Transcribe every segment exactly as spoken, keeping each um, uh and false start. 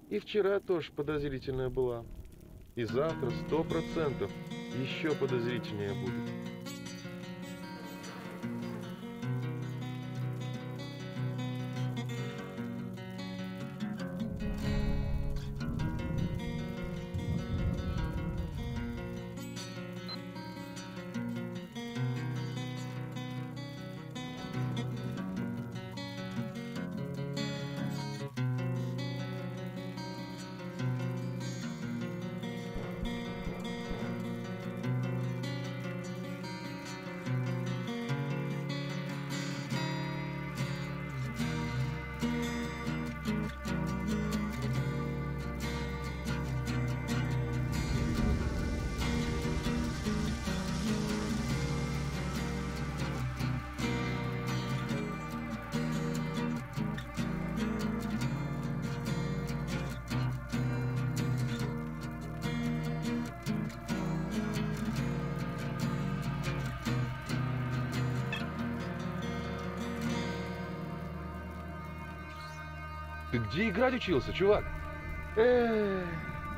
И вчера тоже подозрительная была. И завтра сто процентов еще подозрительнее будет. Ты где играть учился, чувак? Эх.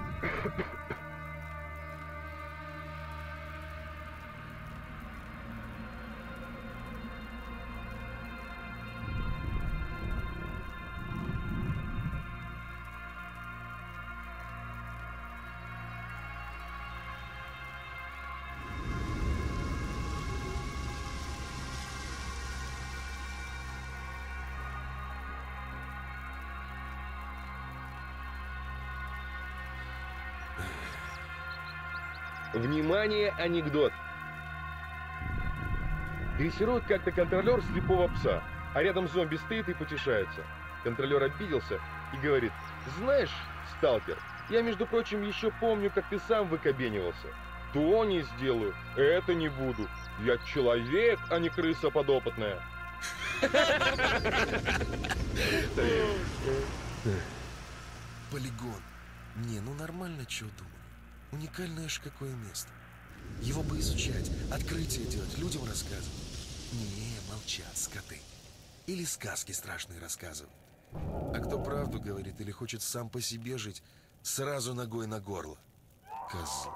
Внимание, анекдот. Дрессирует как-то контролер слепого пса, а рядом зомби стоит и потешается. Контролер обиделся и говорит: знаешь, сталкер, я, между прочим, еще помню, как ты сам выкобенивался. То не сделаю, это не буду. Я человек, а не крыса подопытная. Полигон. Не, ну нормально, чё думаю. Уникальное ж какое место. Его бы изучать, открытия делать, людям рассказывать. Не, молчат, скоты. Или сказки страшные рассказывают. А кто правду говорит или хочет сам по себе жить, сразу ногой на горло. Козлы.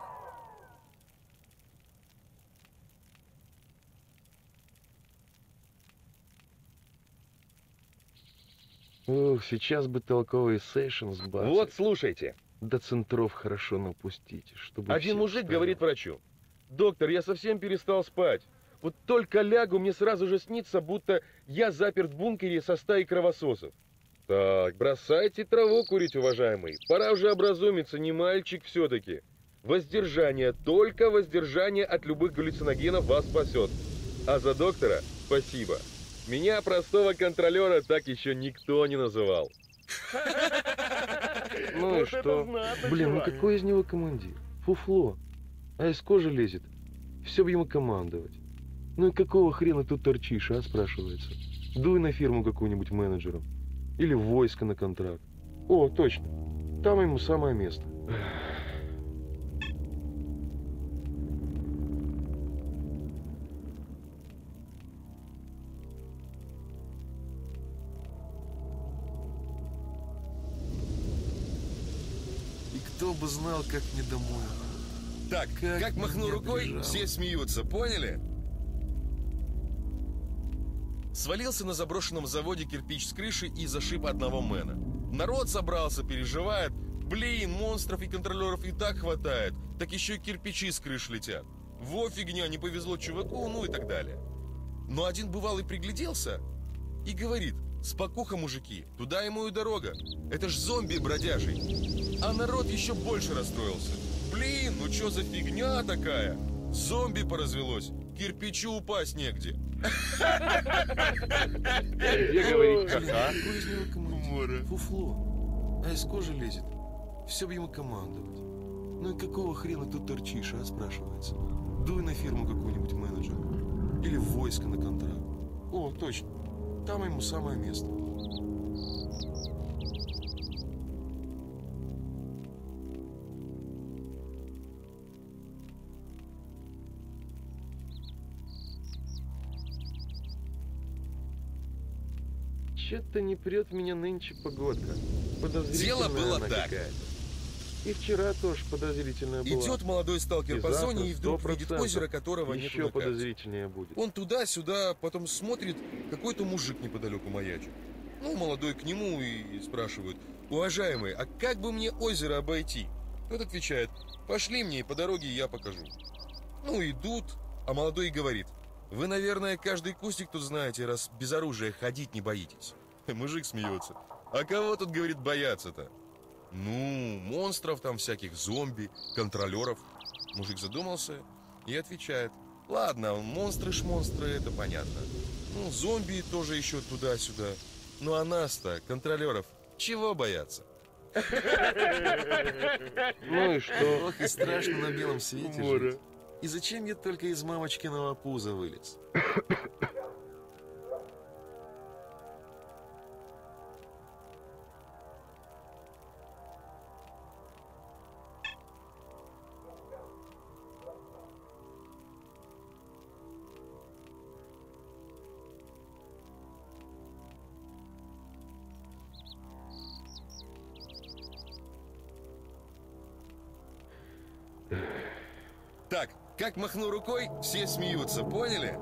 Ох, сейчас бы толковый сейшн сбацать. Вот, слушайте. До центров хорошо напустить, чтобы Один всех мужик ставил. говорит врачу: доктор, я совсем перестал спать. Вот только лягу, мне сразу же снится, будто я заперт в бункере со стаей кровососов. Так, бросайте траву курить, уважаемый. Пора уже образумиться, не мальчик все-таки. Воздержание, только воздержание от любых галлюциногенов вас спасет. А за доктора спасибо. Меня, простого контролера, так еще никто не называл. Ну и что? Блин, ну какой из него командир? Фуфло. А из кожи лезет. Все бы ему командовать. Ну и какого хрена тут торчишь, а, спрашивается? Дуй на фирму какую-нибудь менеджером. Или в войско на контракт. О, точно. Там ему самое место. Кто бы знал, как мне домой. Так, как, как махну рукой, бежал. Все смеются, поняли? Свалился на заброшенном заводе кирпич с крыши и зашиб одного мэна. Народ собрался, переживает. Блин, монстров и контролеров и так хватает. Так еще и кирпичи с крыш летят. Во фигня, не повезло чуваку, ну и так далее. Но один бывалый пригляделся и говорит: спокуха, мужики, туда ему и дорога. Это ж зомби бродяжий. А народ еще больше расстроился. Блин, ну что за фигня такая? Зомби поразвелось, кирпичу упасть негде. Где говорить ха-ха? Какой из него командир? Фуфло. А из кожи лезет. Все бы ему командовать. Ну и какого хрена тут торчишь, а, спрашивается? Дуй на фирму какую-нибудь менеджера. Или в войско на контракт. О, точно. Там ему самое место. Че-то не прет меня нынче погодка. Подозрительная Дело было она так. какая-то. И вчера тоже подозрительная была. Идет молодой сталкер И по завтра зоне и вдруг сто видит процентов озеро, которого нет еще на карте. подозрительнее будет. Он туда-сюда, потом смотрит, какой-то мужик неподалеку маячит. Ну, молодой к нему и спрашивают: уважаемый, а как бы мне озеро обойти? Тот отвечает: пошли мне, и по дороге я покажу. Ну, идут, а молодой говорит: вы, наверное, каждый кустик тут знаете, раз без оружия ходить не боитесь. Мужик смеется: а кого тут, говорит, бояться-то? Ну, монстров там всяких, зомби, контролеров. Мужик задумался и отвечает: ладно, монстры-шмонстры, это понятно. Ну, зомби тоже еще туда-сюда. Ну, а нас-то, контролеров, чего бояться? Ну и что? Ох, и страшно на белом свете Мора. жить. И зачем я только из мамочкиного пуза вылез? Так, как махну рукой, все смеются, поняли?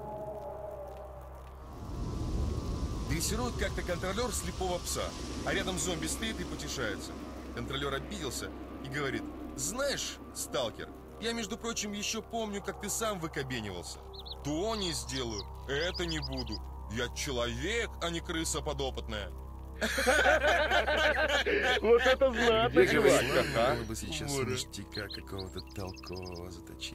Дрессирует как-то контролер слепого пса, а рядом зомби стоит и потешается. Контролер обиделся и говорит: знаешь, сталкер, я, между прочим, еще помню, как ты сам выкобенивался. То не сделаю, это не буду. Я человек, а не крыса подопытная. Вот это знатно, Где чувак. говорит? Ладно, было бы сейчас Мора. ништяка какого-то толкового заточить.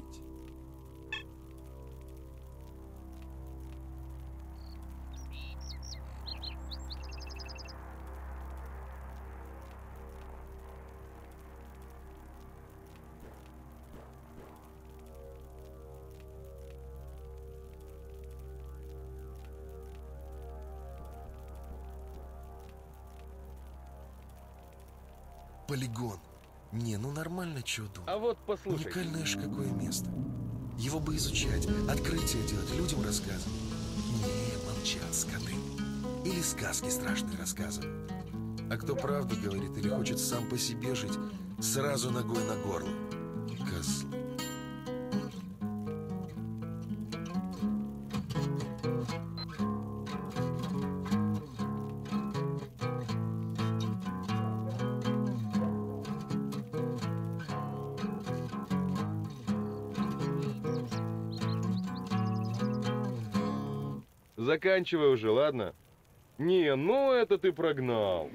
Полигон. Не, ну нормально, чё думать. А вот послушай. Уникальное ж какое место. Его бы изучать, открытия делать, людям рассказывать. Не, молчат скоты. Или сказки страшные рассказывают. А кто правду говорит или хочет сам по себе жить, сразу ногой на горло. Козлы. Заканчивай уже, ладно? Не, ну это ты прогнал.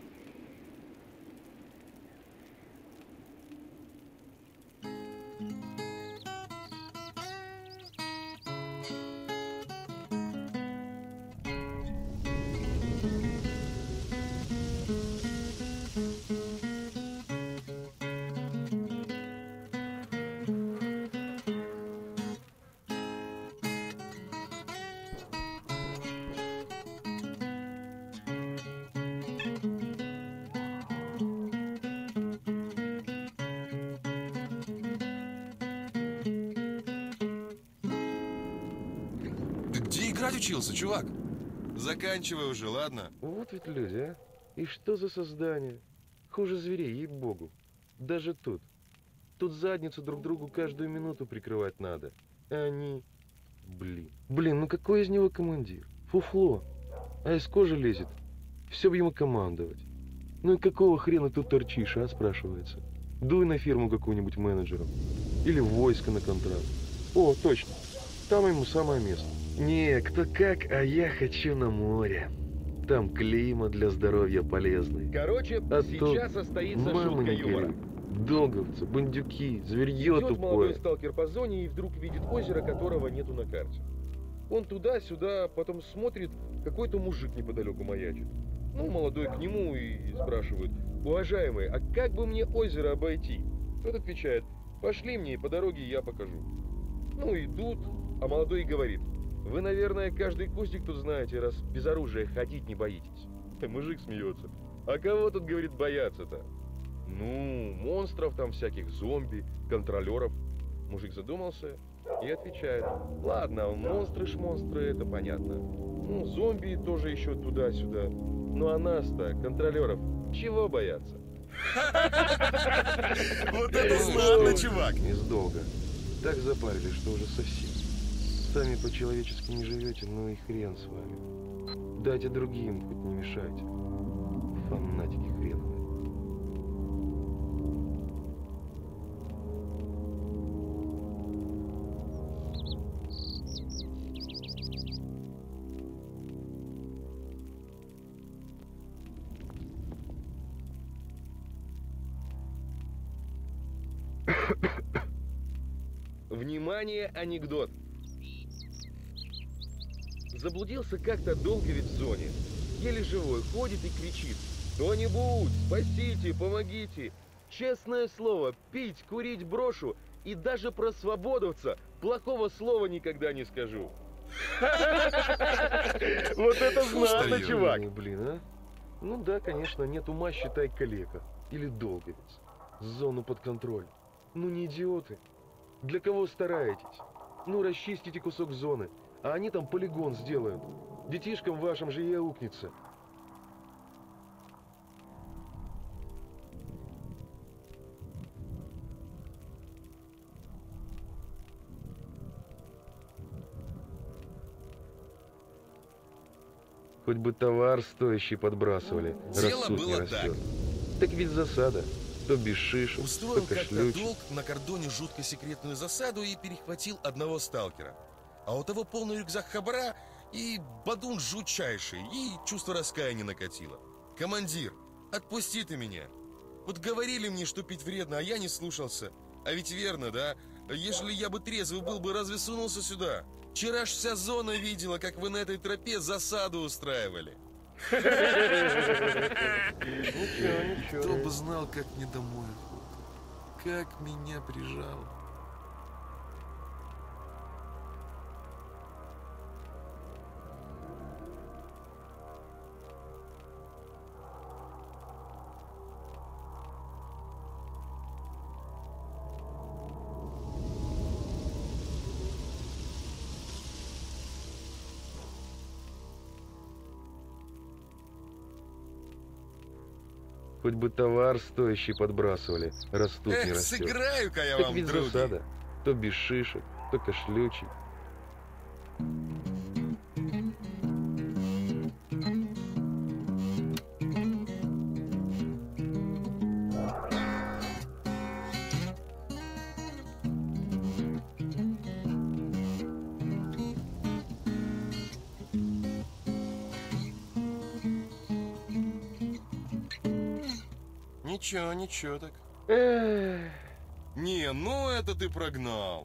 Ты где играть учился, чувак? Заканчивай уже, ладно? Вот ведь люди, а? И что за создание? Хуже зверей, ей-богу. Даже тут. Тут задницу друг другу каждую минуту прикрывать надо. А они... Блин. Блин, ну какой из него командир? Фуфло. А из кожи лезет. Все бы ему командовать. Ну и какого хрена тут торчишь, а, спрашивается? Дуй на фирму какую-нибудь менеджером. Или в войско на контракт. О, точно. Там ему самое место. Не, кто как, а я хочу на море. Там климат для здоровья полезный. Короче, А сейчас то состоится мама шутка не юмора. горюй. Долговцы, бандюки, зверье Идет молодой тупое. сталкер по зоне и вдруг видит озеро, которого нету на карте. Он туда-сюда, потом смотрит, какой-то мужик неподалеку маячит. Ну, молодой к нему и спрашивают: уважаемый, а как бы мне озеро обойти? Тот отвечает: пошли мне, и по дороге я покажу. Ну, идут, а молодой говорит: вы, наверное, каждый кустик тут знаете, раз без оружия ходить не боитесь. Мужик смеется: а кого тут, говорит, бояться-то? Ну, монстров там всяких, зомби, контролеров. Мужик задумался и отвечает: ладно, монстры-шмонстры, это понятно. Ну, зомби тоже еще туда-сюда. Ну, а нас-то, контролеров, чего бояться? Вот это знатно, чувак! Из долга. Так запарились, что уже совсем. Сами по-человечески не живете, ну и хрен с вами. Дайте другим, хоть не мешайте. Фанатики хреновые. Внимание, анекдот. Заблудился как-то долговец в зоне. Еле живой, ходит и кричит: «Кто-нибудь, спасите, помогите! Честное слово, пить, курить брошу, и даже про свободовца плохого слова никогда не скажу». Вот это знатно, чувак! Блин, блин, а? Ну да, конечно, нет ума, считай, калека. Или долговец. Зону под контроль. Ну не идиоты. Для кого стараетесь? Ну расчистите кусок зоны, а они там полигон сделают. Детишкам вашим же и аукнется. Хоть бы товар стоящий подбрасывали, Дело рассуд не было растет. Так ведь засада. То без шишек, Устроил то как-то кошлючек. долг на кордоне жутко секретную засаду и перехватил одного сталкера. А у того полный рюкзак хабара и бадун жутчайший, и чувство раскаяния накатило. «Командир, отпусти ты меня. Вот говорили мне, что пить вредно, а я не слушался. А ведь верно, да? Ежели я бы трезвый был бы, разве сунулся сюда? Вчера ж вся зона видела, как вы на этой тропе засаду устраивали». Ничего, ничего. Кто бы знал, как мне домой охота. Как меня прижало. Хоть бы товар стоящий подбрасывали, растут не Эх, растет. сыграю-ка я Так вам, ведь други. засада. То без шишек, то кошлючек. Ничего, ничего так. Эх, Не, ну это ты прогнал.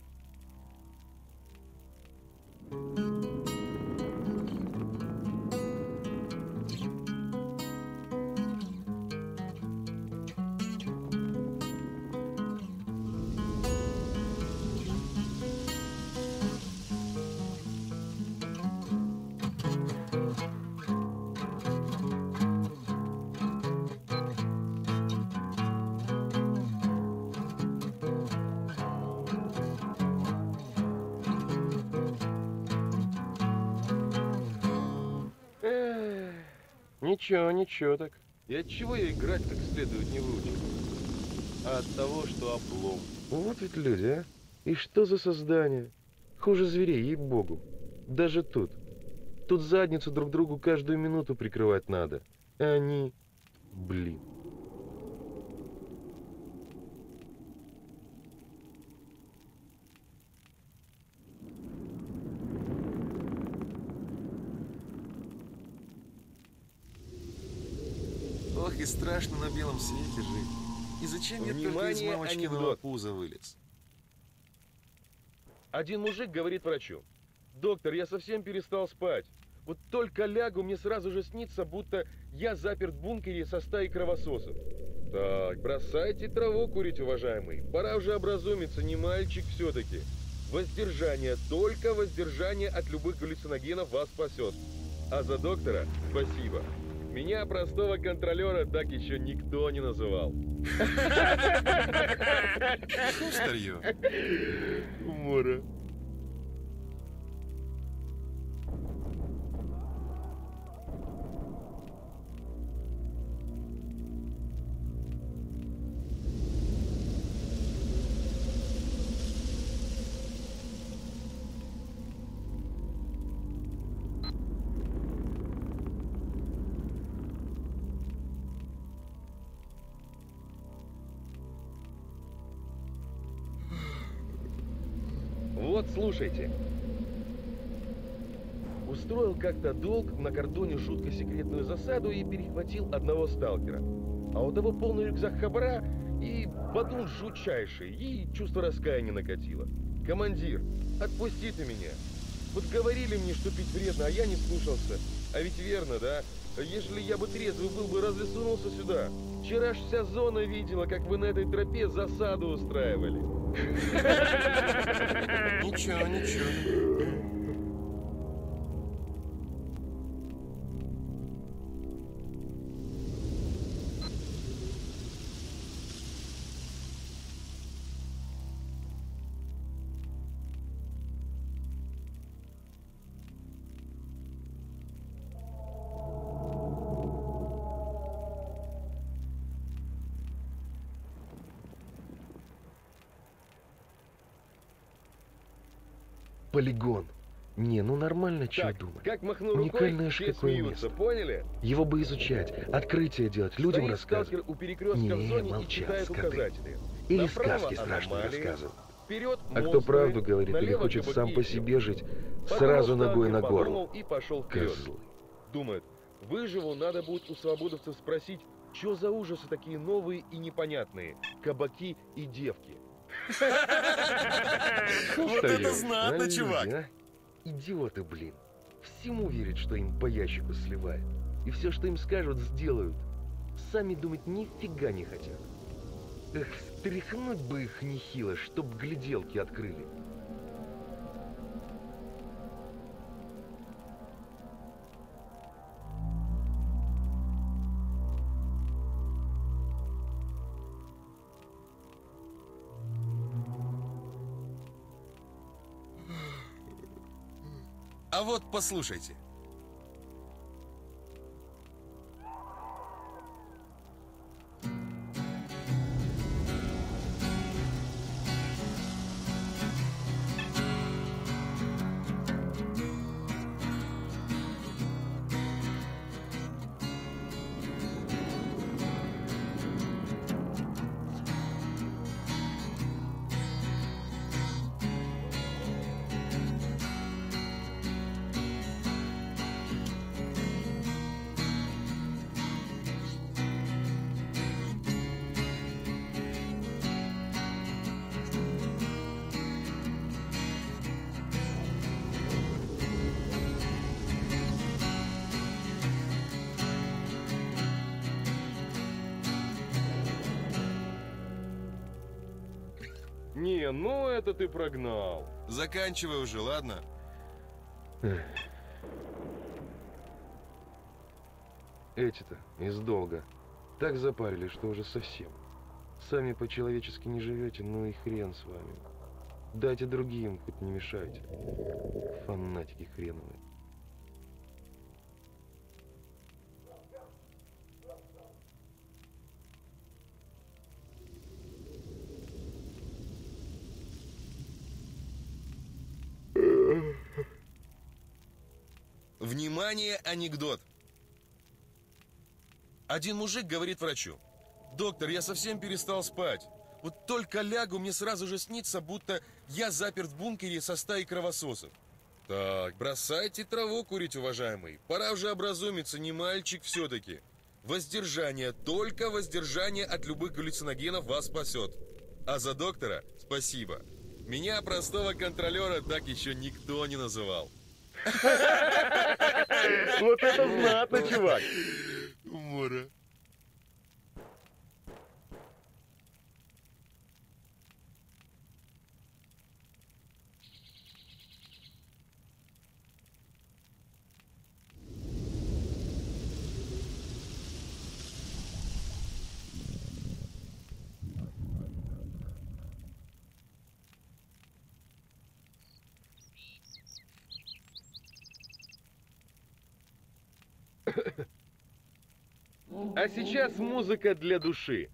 эх. Ничего, ничего так. И от чего я играть как следует не выучил? А от того, что облом. Вот ведь люди, а? И что за создание? Хуже зверей, ей-богу. Даже тут. Тут задницу друг другу каждую минуту прикрывать надо. А они... Блин. Ох, и страшно на белом свете жить. И зачем я только из Внимание, мамочкиного анекдот. пуза вылез? Один мужик говорит врачу: «Доктор, я совсем перестал спать. Вот только лягу, мне сразу же снится, будто я заперт в бункере со стаей кровососов». Так, бросайте траву курить, уважаемый. Пора уже образумиться, не мальчик все-таки. Воздержание, только воздержание от любых галлюциногенов вас спасет. А за доктора спасибо. Меня, простого контролера, так еще никто не называл. Ну, старье. Умора. вот слушайте. Устроил как-то долг на кордоне жутко секретную засаду и перехватил одного сталкера. А у того полный рюкзак хабара и бадун жутчайший, и чувство раскаяния накатило. Командир, отпусти ты меня. Вот говорили мне, что пить вредно, а я не слушался. А ведь верно, да? Ежели я бы трезвый был бы, разве сунулся сюда? Вчера ж вся зона видела, как вы на этой тропе засаду устраивали. Ничего, ничего. Полигон. Не, ну нормально, чё Так, думать. как махнул рукой, Уникальное ж все какое смеются, место. поняли? Его бы изучать, открытия делать, людям Стоит рассказывать. сталкер у перекрестка Не, в зоне молчат, и читает скоты. указатели. Или Направо сказки страшные аномалии, рассказывают. вперед А кто монстры, правду говорит или налево хочет сам кабаки по и себе девки. жить, Подумал сразу ногой сталкер, на горло. подумал и пошел вперед. Козлы. Думает, выживу, надо будет у свободовцев спросить, что за ужасы такие новые и непонятные, кабаки и девки. Вот это знатно, А чувак. люди, а? Идиоты, блин. Всему верят, что им по ящику сливают. И все, что им скажут, сделают. Сами думать нифига не хотят. Эх, встряхнуть бы их нехило, чтоб гляделки открыли. А вот послушайте. Не, ну это ты прогнал. Заканчивай уже, ладно? Эх. Эти-то из долга так запарили, что уже совсем. Сами по-человечески не живете, ну и хрен с вами. Дайте другим, хоть не мешайте. Фанатики хреновые. Внимание, анекдот. Один мужик говорит врачу: доктор, я совсем перестал спать. Вот только лягу, мне сразу же снится, будто я заперт в бункере со стаей кровососов. Так, бросайте траву курить, уважаемый. Пора уже образумиться, не мальчик все-таки. Воздержание, только воздержание от любых галлюциногенов вас спасет. А за доктора спасибо. Меня, простого контролера, так еще никто не называл. Вот это знатно, чувак. Умора. А сейчас музыка для души.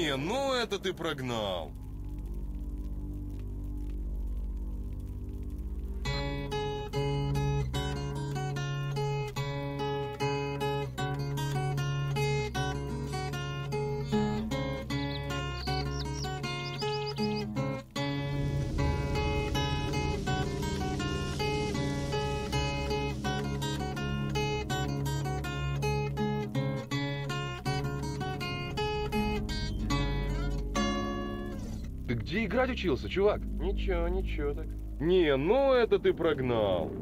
Не, ну это ты прогнал. Ты где играть учился, чувак? Ничего, ничего так. Не, ну это ты прогнал.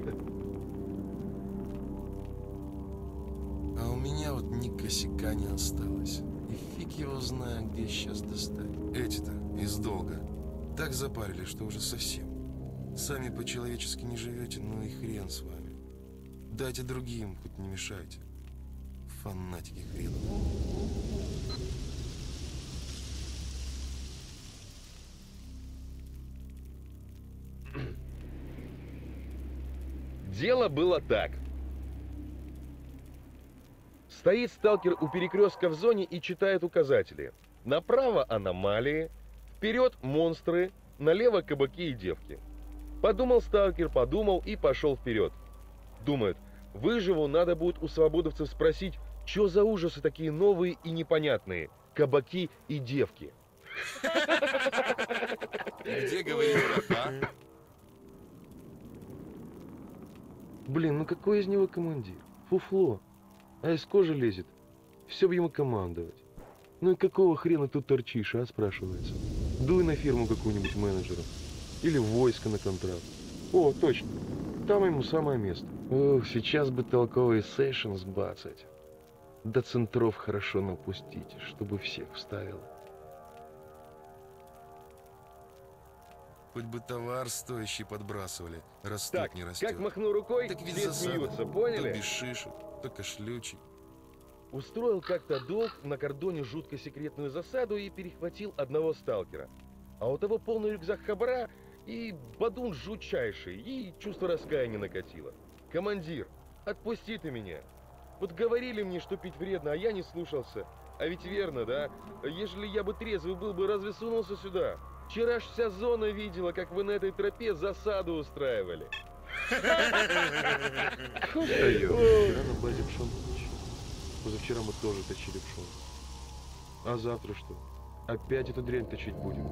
А у меня вот ни косяка не осталось. И фиг его знает, где сейчас достать. Эти-то из долга так запарили, что уже совсем. Сами по-человечески не живете, ну и хрен с вами. Дайте другим, хоть не мешайте. Фанатики хреновые. Дело было так. Стоит сталкер у перекрестка в зоне и читает указатели. Направо аномалии, вперед монстры, налево кабаки и девки. Подумал сталкер, подумал и пошел вперед. Думает, выживу, надо будет у свободовцев спросить, что за ужасы такие новые и непонятные, кабаки и девки. Где, говорит, а? Блин, ну какой из него командир? Фуфло. А из кожи лезет. Все бы ему командовать. Ну и какого хрена тут торчишь, а, спрашивается? Дуй на фирму какую-нибудь менеджером. Или в войско на контракт. О, точно. Там ему самое место. Ох, сейчас бы толковый сейшн сбацать. До центров хорошо напустить, чтобы всех вставило. Хоть бы товар стоящий подбрасывали, раз Так, тут не растет. как махну рукой, Так ведь все засада. смеются, То поняли? без шишек, то кашлючий. Устроил как-то долг на кордоне жутко секретную засаду и перехватил одного сталкера. А у того полный рюкзак хабара и бадун жутчайший, и чувство раскаяния накатило. Командир, отпусти ты меня. Вот говорили мне, что пить вредно, а я не слушался. А ведь верно, да? Ежели я бы трезвый был бы, разве сунулся сюда? Вчера ж вся зона видела, как вы на этой тропе засаду устраивали. Встаем. Вчера на базе пшон точили. Позавчера мы тоже точили пшон. А завтра что? Опять эту дрянь точить будем?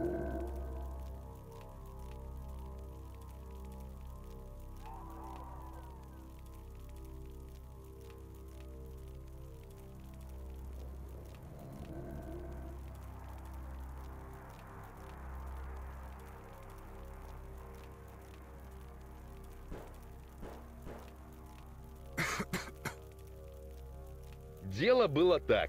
Дело было так.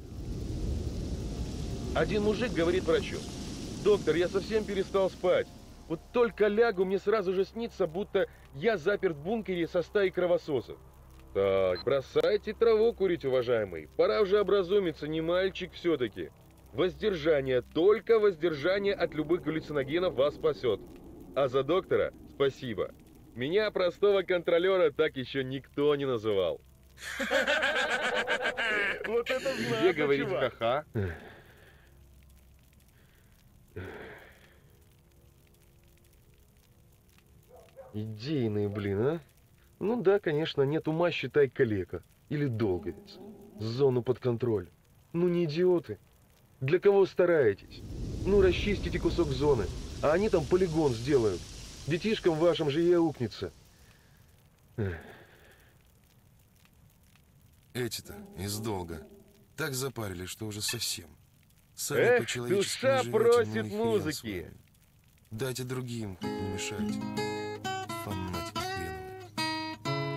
Один мужик говорит врачу: доктор, я совсем перестал спать. Вот только лягу, мне сразу же снится, будто я заперт в бункере со стаей кровососов. Так, бросайте траву курить, уважаемый. Пора уже образумиться, не мальчик все-таки. Воздержание, только воздержание от любых галлюциногенов вас спасет. А за доктора спасибо. Меня, простого контролера, так еще никто не называл. Вот это Где знатно, говорить чувак. ха-ха? Идейные, блин, а? Ну да, конечно, нет ума, считай, калека. Или долговец. Зону под контроль. Ну не идиоты. Для кого стараетесь? Ну расчистите кусок зоны, а они там полигон сделают. Детишкам вашим же и аукнется. Эх. Эти-то из долга так запарили, что уже совсем. Сами Эх, по-человечески душа не живете, просит ну и хрен с музыки. вами. Дайте другим, хоть не мешайте. Фанатики хреновые.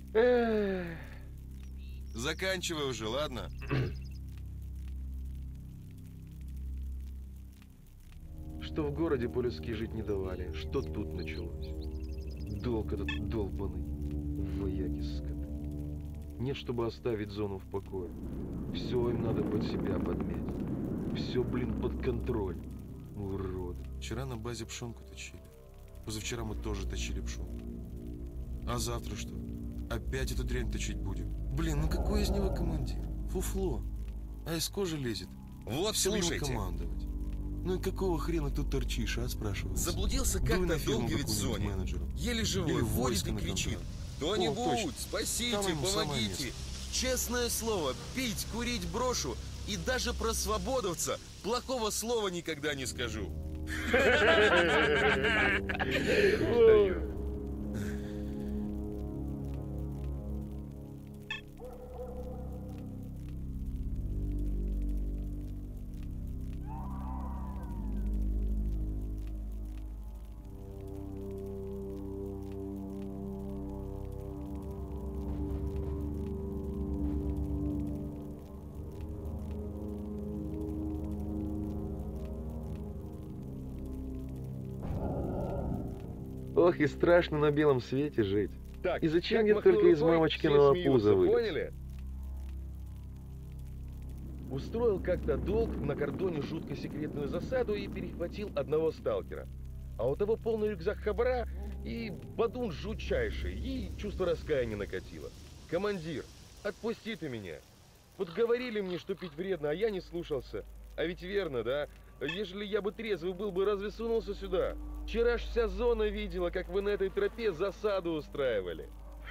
Эх. Заканчивай уже, ладно? что в городе по-людски жить не давали, что тут началось. Долг этот долбанный, вояки скоты. Нет, чтобы оставить зону в покое. Все им надо под себя подмять. Все, блин, под контроль. Уроды. Вчера на базе пшенку точили. Позавчера мы тоже точили пшенку. А завтра что? Опять эту дрянь точить будем? Блин, ну какой из него командир? Фуфло. А из кожи лезет. Вот, Всё ему слушайте. командовать. Ну и какого хрена тут торчишь, а, спрашивается? Заблудился Дуй как-то на фирму долго ведь в какую-нибудь зоне. менеджеру. Еле Или живой, в ходит войско и на кричит. контракт. Кто-нибудь, О, точно. спасите, Там ему самое помогите. место. Честное слово, пить, курить брошу. И даже про свободовца плохого слова никогда не скажу. Ох, и страшно на белом свете жить. Так, И зачем как я махнул только из рукой, мамочкиного все пуза смеются, вылез? поняли? Устроил как-то долг на кордоне жутко секретную засаду и перехватил одного сталкера. А у того полный рюкзак хабара и бадун жутчайший, и чувство раскаяния накатило. Командир, отпусти ты меня. Вот говорили мне, что пить вредно, а я не слушался. А ведь верно, да? Ежели я бы трезвый был бы, разве сунулся сюда? Вчера ж вся зона видела, как вы на этой тропе засаду устраивали.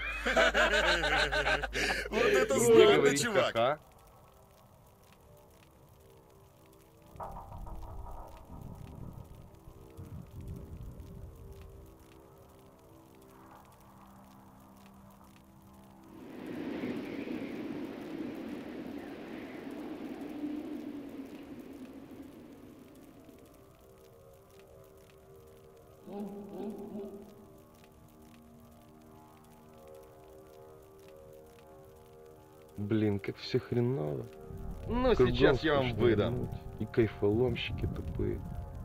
Вот это Не знатно, говори чувак. ха-ха. Блин, как все хреново. Ну, Кругом сейчас я вам сплошная выдам. муть. И кайфоломщики тупые.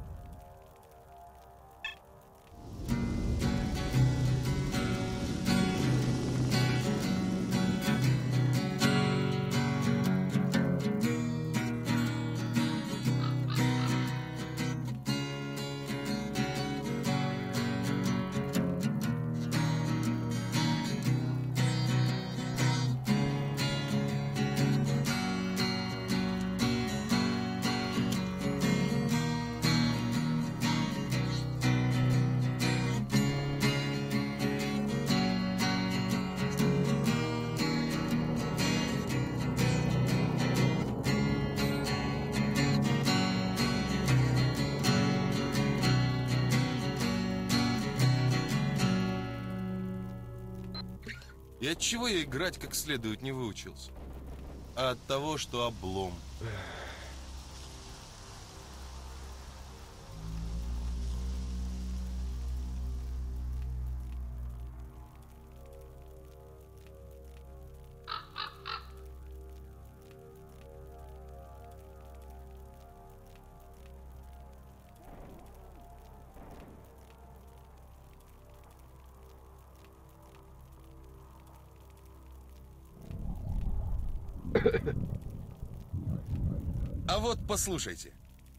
И от чего я играть как следует не выучился? А от того, что облом. А вот послушайте.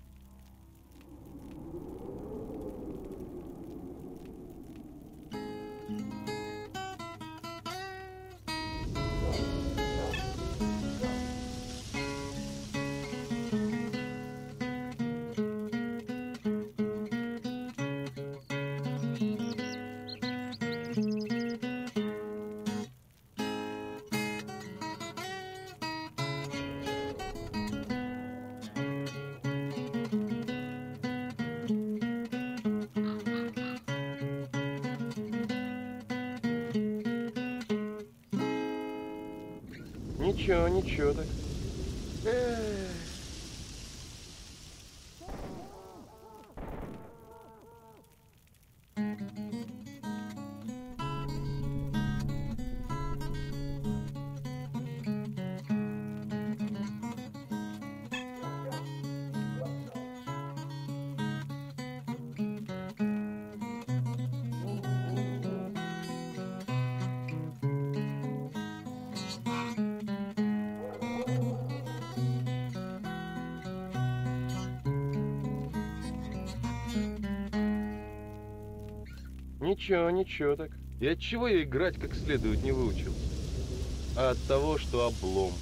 Ничего, ничего так. Ничего, ничего так. И от чего я играть как следует не выучил? А от того, что облом.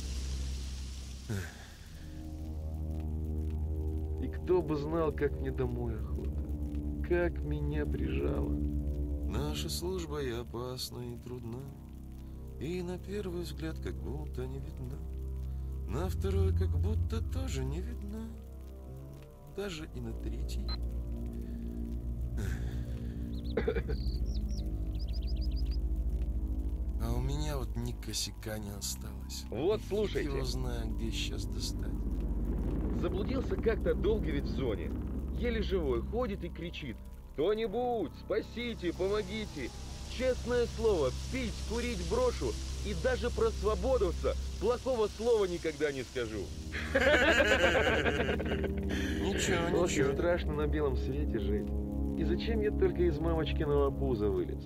И кто бы знал, как мне домой охота. Как меня прижало. Наша служба и опасна, и трудна, и на первый взгляд как будто не видна, на второй как будто тоже не видна, даже и на третий. А у меня вот ни косяка не осталось. Вот, И слушайте. фиг его знаю, где сейчас достать. Заблудился как-то долго ведь в зоне. Еле живой, ходит и кричит. Кто-нибудь, спасите, помогите. Честное слово, пить, курить брошу. И даже про свободовца плохого слова никогда не скажу. Ничего, Очень ничего. страшно на белом свете жить. И зачем я только из мамочкиного пуза вылез?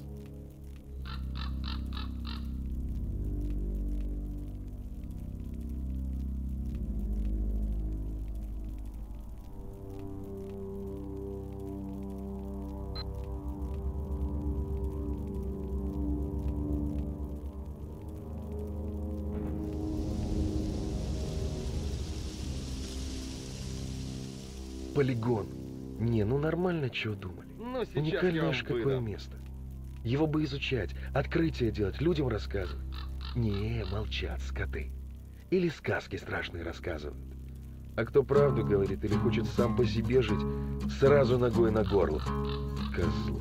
Полигон. Не, ну нормально, чего думали. Ну, сейчас я Уникальное вам ж какое выдам. место. Его бы изучать, открытия делать, людям рассказывать. Не, молчат скоты. Или сказки страшные рассказывают. А кто правду говорит или хочет сам по себе жить, сразу ногой на горло. Козлы.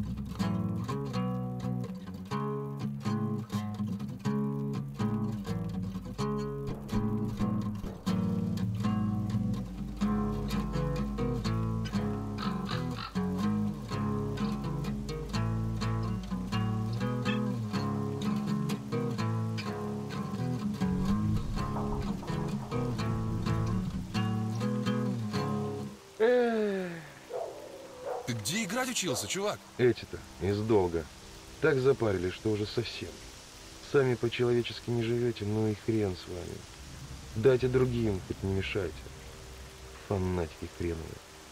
Эх, Ты где играть учился, чувак? эти-то из долга. Так запарили, что уже совсем. Сами по-человечески не живете, ну и хрен с вами. Дайте другим, хоть не мешайте. Фанатики хреновые.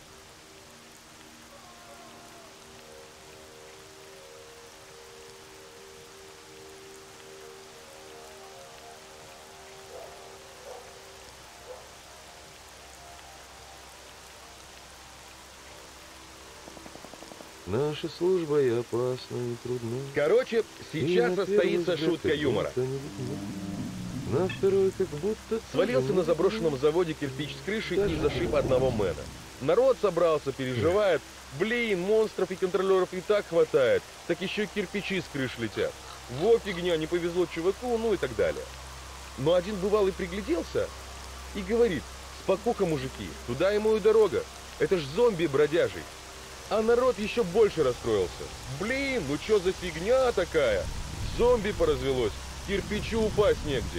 Наша служба и опасна, и трудна. Короче, И сейчас на состоится первый взгляд шутка как юмора. будто не видно. На второй как будто... Свалился тоже на не заброшенном видно. заводе кирпич с крыши и зашиб одного мэна. Народ собрался, переживает. Блин, монстров и контролеров и так хватает. Так еще и кирпичи с крыш летят. Во фигня, не повезло чуваку, ну и так далее. Но один бывалый пригляделся и говорит: спокуха, мужики, туда ему и дорога. Это ж зомби бродяжий. А народ еще больше расстроился. Блин, ну что за фигня такая? Зомби поразвелось, кирпичу упасть негде.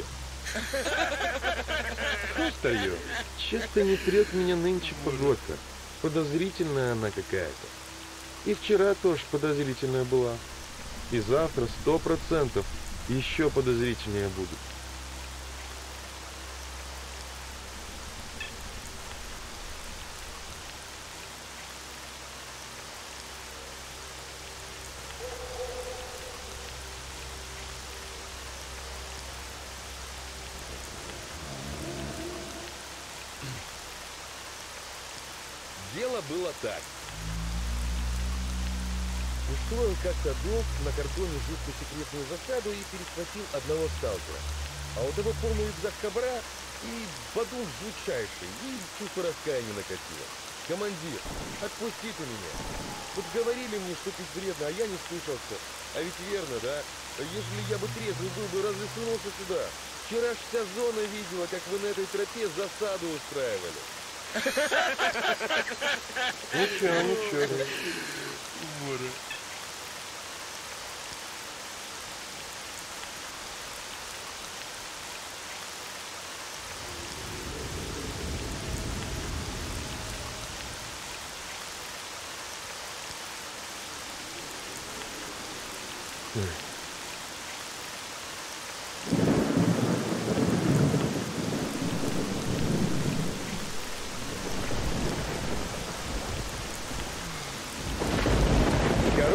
Стою. Часто не трет меня нынче погодка. Подозрительная она какая-то. И вчера тоже подозрительная была. И завтра сто процентов еще подозрительнее будет. Дело было так. Устроил как-то док на картоне жуткую секретную засаду и перехватил одного сталкера. А у того полный рюкзак кобра и бадун жутчайший, и чувство раскаяния накатило. Командир, отпустите меня. Вот говорили мне, что пить вредно, а я не слушался. А ведь верно, да? Ежели я бы трезвый был бы, разве сунулся сюда? Вчера ж вся зона видела, как вы на этой тропе засаду устраивали. Ничего, ничего.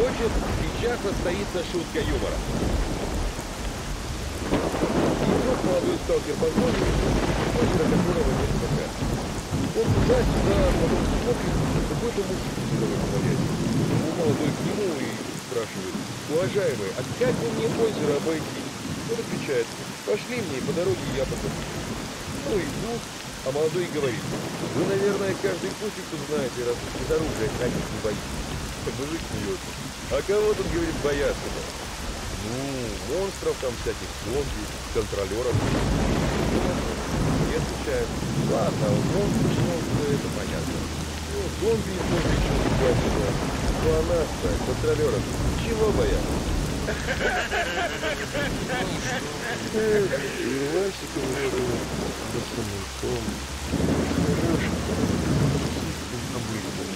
Короче, сейчас состоится шутка юмора. Идет молодой сталкер по зоне, озеро которого нет пока. Он туда-сюда, потом смотрит, какой-то мужик в силовой снаряде. Ну, молодой к нему и спрашивает: уважаемый, а как бы мне озеро обойти? Он отвечает: пошли мне, и по дороге я покажу. Ну, идут, а молодой говорит: вы, наверное, каждый пустик тут знаете, раз без оружия ходить не боитесь. Так мужик смеется: а кого тут, говорит, бояться-то? Ну, монстров там всяких, зомби, контролеров. И отвечает: ладно, монстры, монстры, это понятно. Ну, зомби тоже еще не хватило. Ну, а нас-то, контролеров, чего бояться? И Васиком говорил, да самым хорошим, обычным.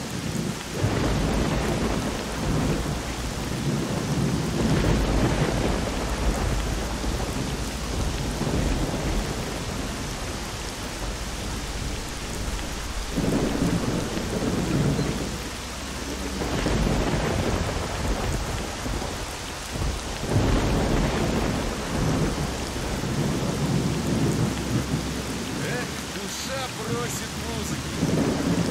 Душа просит музыки.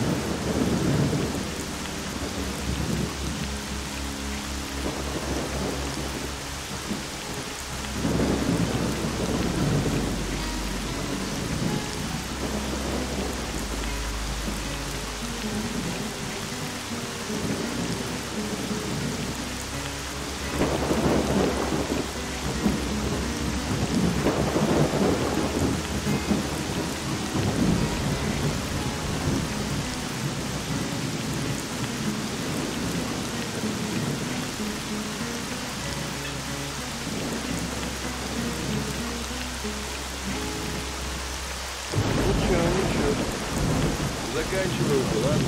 Ничего, ничего. Заканчиваю уже, ладно?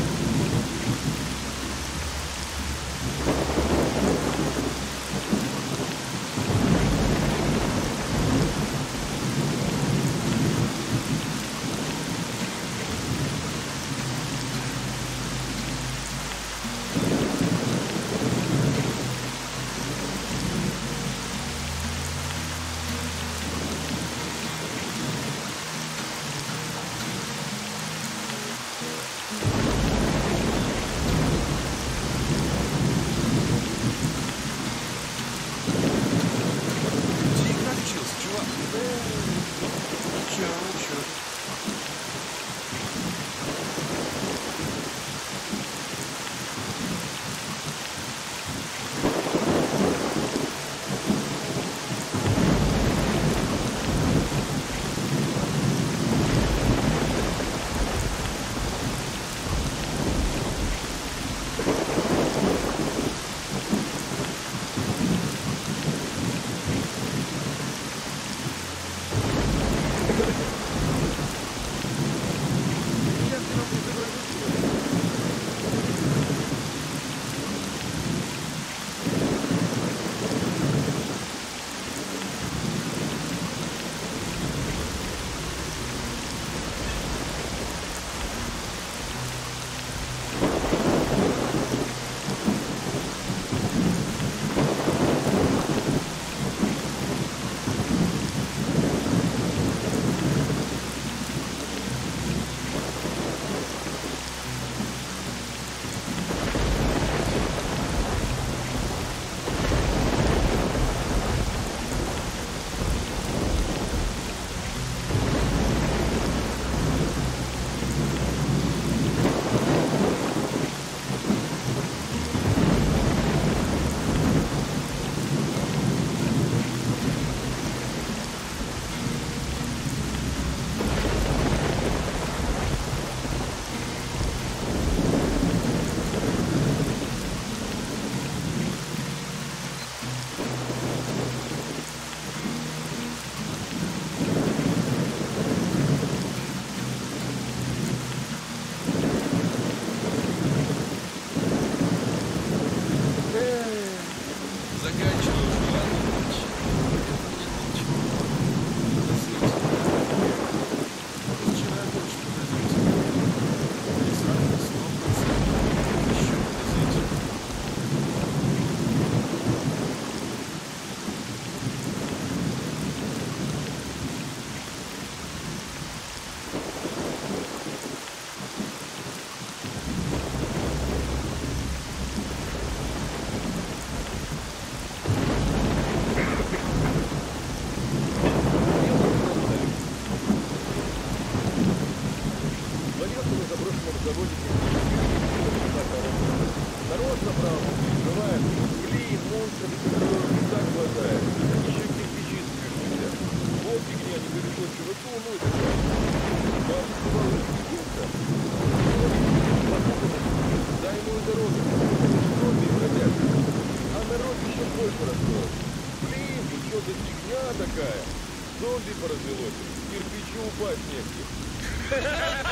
такая. Зомби поразвелось, кирпичу упасть негде.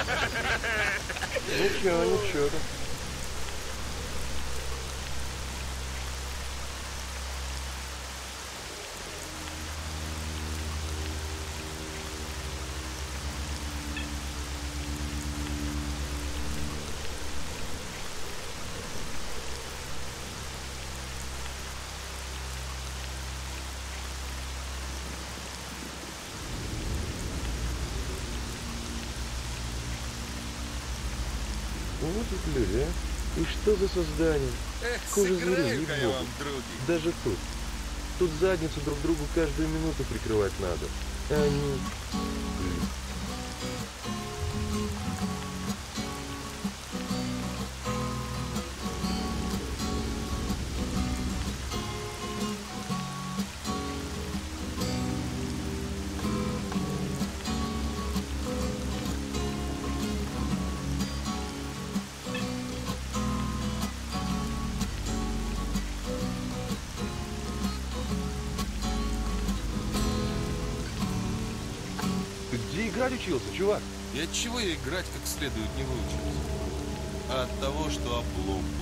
Ничего, ничего. Вот тут люди, а? И что за создание? Эх, Кожа зверей, сыграю-ка я ей-богу. вам, други. Даже тут. Тут задницу друг другу каждую минуту прикрывать надо. А они... Блин. Ты где играть учился, чувак? И от чего я играть как следует не выучился? А от того, что облом был.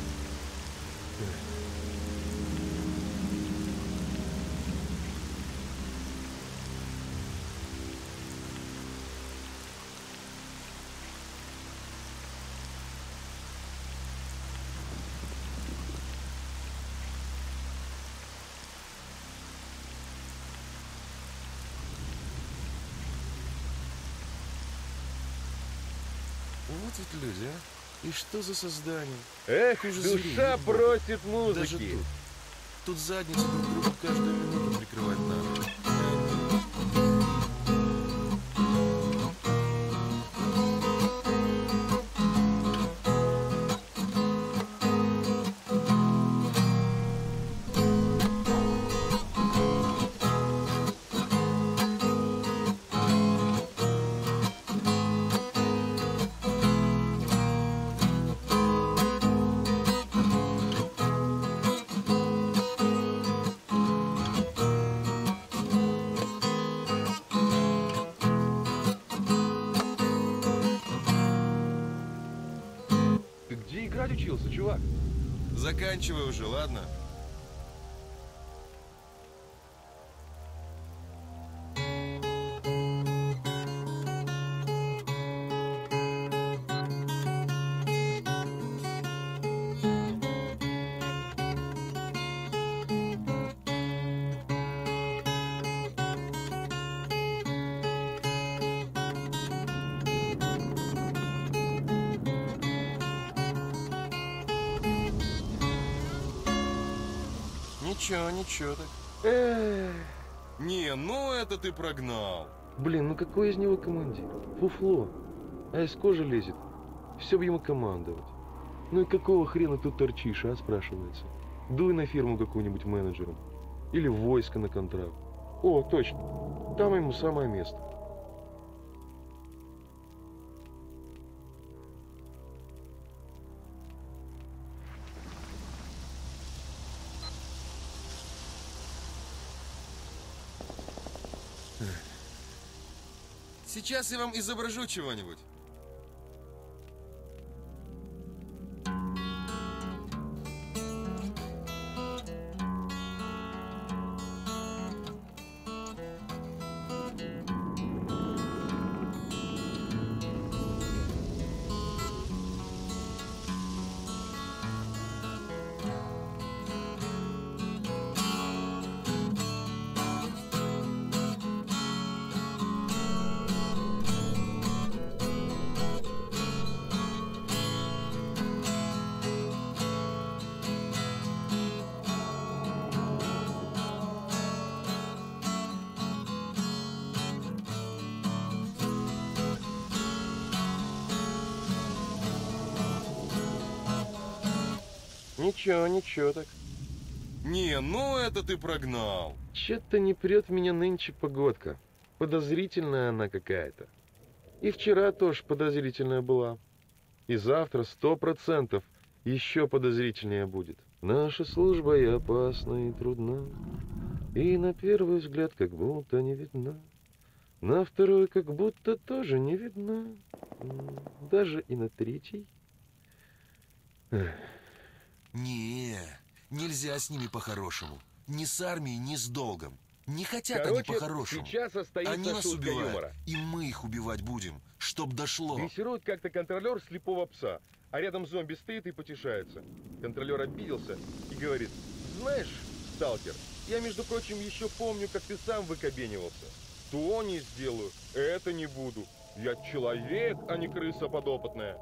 Вот ведь люди, а? И что за создание? Эх, Кожа зверей, душа ей-богу. просит Даже музыки. тут. Тут задницу друг другу каждую минуту прикрывать надо. Ты где играть учился, чувак? Заканчивай уже, ладно? Ничего, ничего так. Эх, Не, ну это ты прогнал. блин, ну какой из него командир? Фуфло. А из кожи лезет. Все бы ему командовать. Ну и какого хрена тут торчишь, а, спрашивается? Дуй на фирму какую-нибудь менеджером. Или в войско на контракт. О, точно. Там ему самое место. Сейчас я вам изображу чего-нибудь. Ничего, ничего так. Не, ну это ты прогнал. Че-то не прет в меня нынче погодка. Подозрительная она какая-то. И вчера тоже подозрительная была. И завтра сто процентов еще подозрительнее будет. Наша служба и опасна, и трудна. И на первый взгляд как будто не видна, на второй как будто тоже не видна, даже и на третий. Не, нельзя с ними по-хорошему. Ни с армией, ни с долгом. Не хотят Короче, они по-хорошему. сейчас состоится Они нас шутка убивают, юмора. и мы их убивать будем, чтоб дошло. Дрессирует как-то контролер слепого пса, а рядом зомби стоит и потешается. Контролер обиделся и говорит: знаешь, сталкер, я, между прочим, еще помню, как ты сам выкобенивался. То не сделаю, это не буду. Я человек, а не крыса подопытная.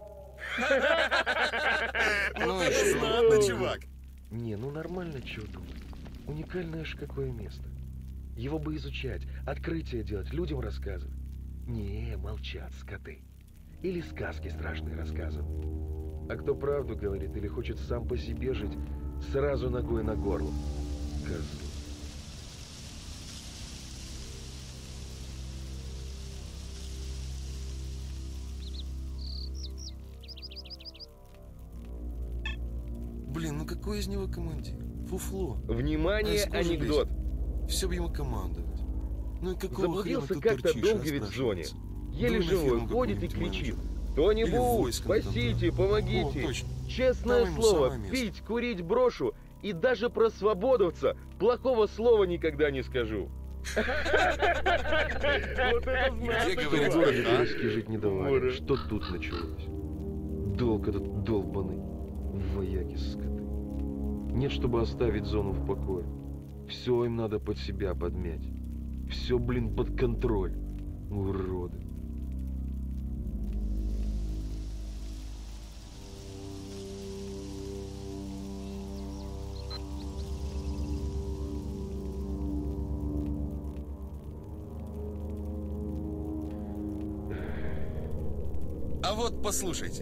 Ну и что? чувак. Не, ну нормально, чё думать. Уникальное ж какое место. Его бы изучать, открытия делать, людям рассказывать. Не, молчат скоты. Или сказки страшные рассказывают. А кто правду говорит или хочет сам по себе жить, сразу ногой на горло. Козлы. Блин, ну какой из него командир? Фуфло. Внимание, А из кожи анекдот. Все бы ему командовать. Ну и какого Заблудился хрена тут как-то торчишь, долговец в зоне. спрашивается? Еле Дуй на живой, фирму ходит и какую-нибудь, кричит: менеджер. кто-нибудь, войско на спасите, контракт. помогите. О, точно. Честное Там ему слово, самое место. пить, курить брошу, и даже про свободовца плохого слова никогда не скажу. Вот это Где знатно, говорит, В чувак. городе а? городски жить не давали. Море. Что тут началось? Долг этот долбаный. Вояки скоты. Нет, чтобы оставить зону в покое. Все им надо под себя подмять. Все, блин, под контроль. Уроды. А вот послушайте.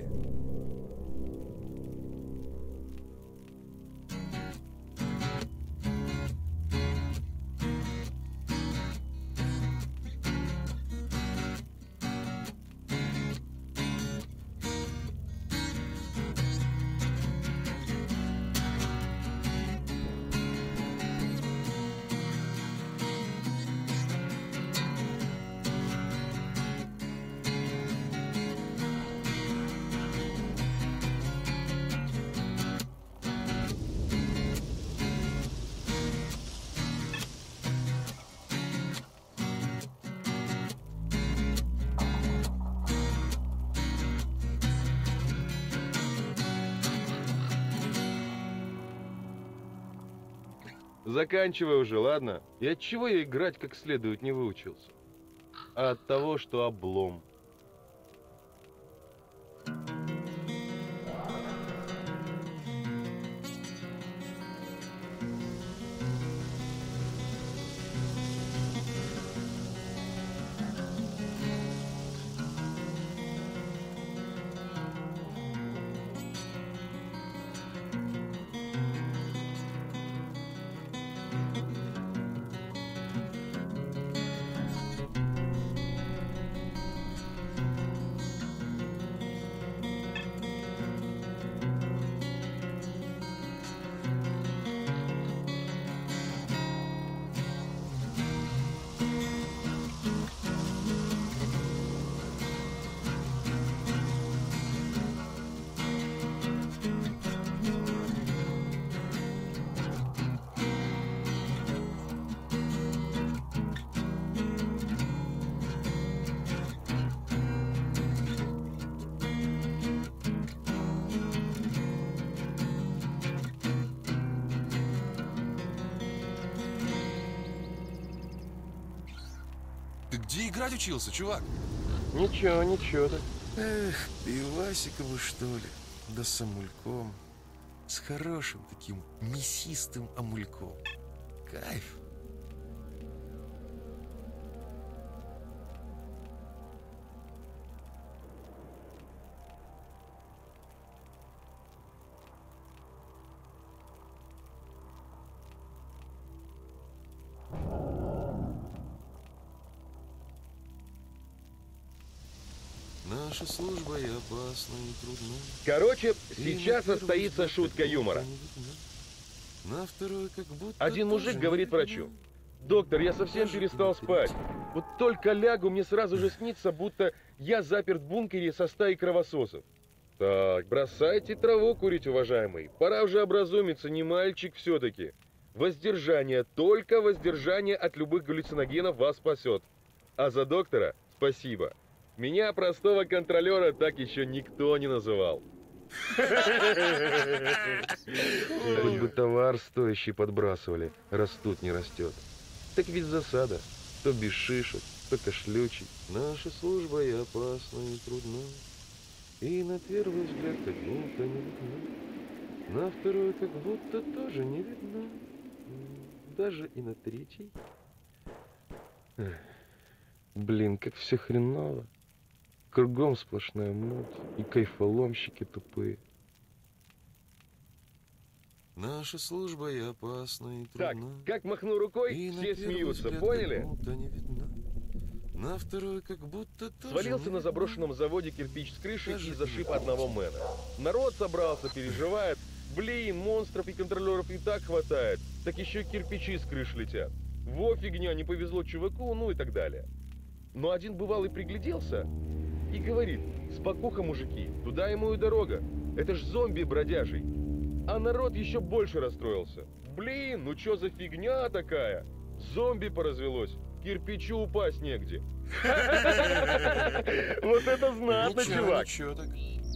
Заканчивай уже, ладно? И от чего я играть как следует не выучился? А от того, что облом. Ты где играть учился, чувак? Ничего, ничего так. Эх, пивасиковы, что ли? Да с амульком. С хорошим таким мясистым амульком. Кайф. Наша служба и опасна, и трудна. Короче, И сейчас на первый состоится взгляд шутка как юмора. будто не видна. На второй как будто Один мужик тоже говорит не видна. врачу: Доктор, я совсем перестал спать. Вот только лягу, мне сразу же снится, будто я заперт в бункере со стаей кровососов. Так, бросайте траву курить, уважаемый. Пора уже образумиться, не мальчик все-таки. Воздержание, только воздержание от любых галлюциногенов вас спасет. А за доктора спасибо. Меня, простого контролера, так еще никто не называл. Хоть бы товар стоящий подбрасывали, раз тут не растет. Так ведь засада. То без шишек, то кашлючий. Наша служба и опасна, и трудна. И на первый взгляд как будто не видна. На второй как будто тоже не видна. Даже и на третий. Эх, блин, как все хреново. Кругом сплошная муть. И кайфоломщики тупые. Наша служба и опасна, и Так, трудна. как махну рукой, И на все первый смеются, взгляд поняли? как будто не видна. На второй как будто тоже Свалился не на видна. заброшенном заводе кирпич с крыши Даже и не зашиб знаю. одного мэна. Народ собрался, переживает. Блин, монстров и контролеров и так хватает. Так еще и кирпичи с крыш летят. Во фигня, не повезло чуваку, ну и так далее. Но один бывалый пригляделся и говорит: спокуха, мужики, туда ему и дорога. Это ж зомби бродяжий. А народ еще больше расстроился. Блин, ну что за фигня такая? Зомби поразвелось. Кирпичу упасть негде. Вот это знатно, Ничего, чувак. ничего так.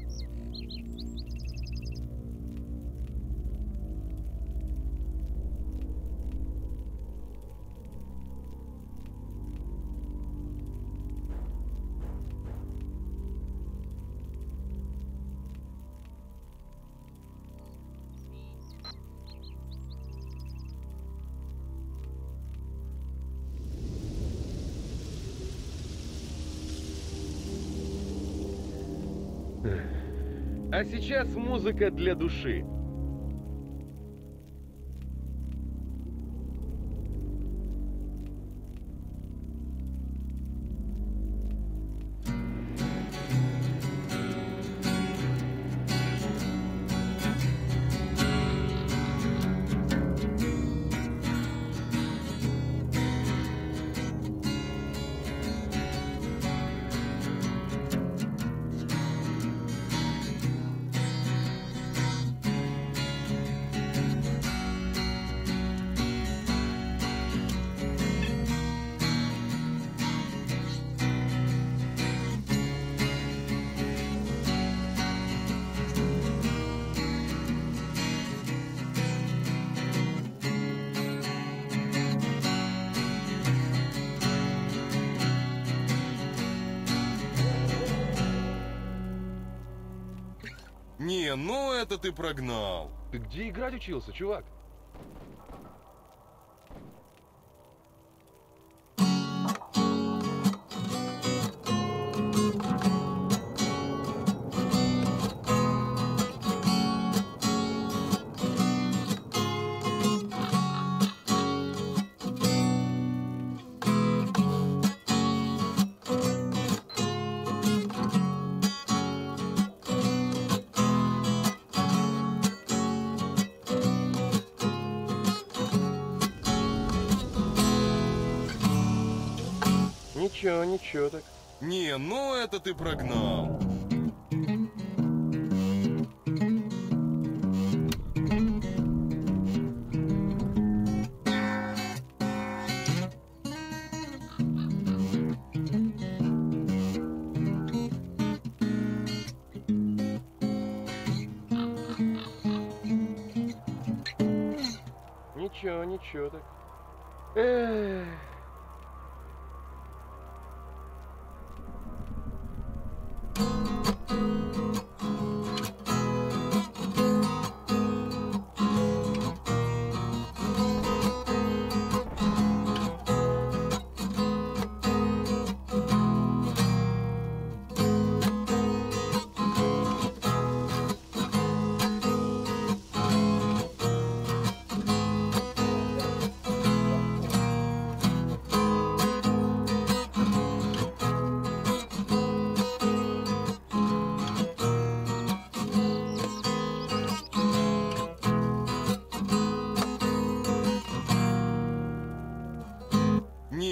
А сейчас музыка для души. Не, ну это ты прогнал. Ты где играть учился, чувак? Ничего, ничего так. Не, ну это ты прогнал. Ничего, ничего так. Эх.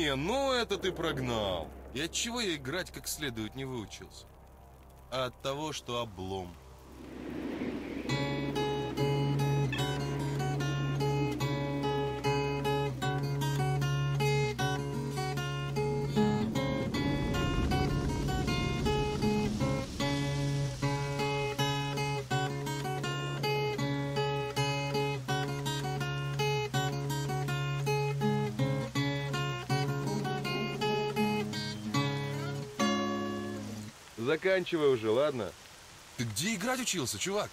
Не, ну это ты прогнал. И от чего я играть как следует не выучился? А от того, что облом. Заканчивай уже, ладно? Ты где играть учился, чувак?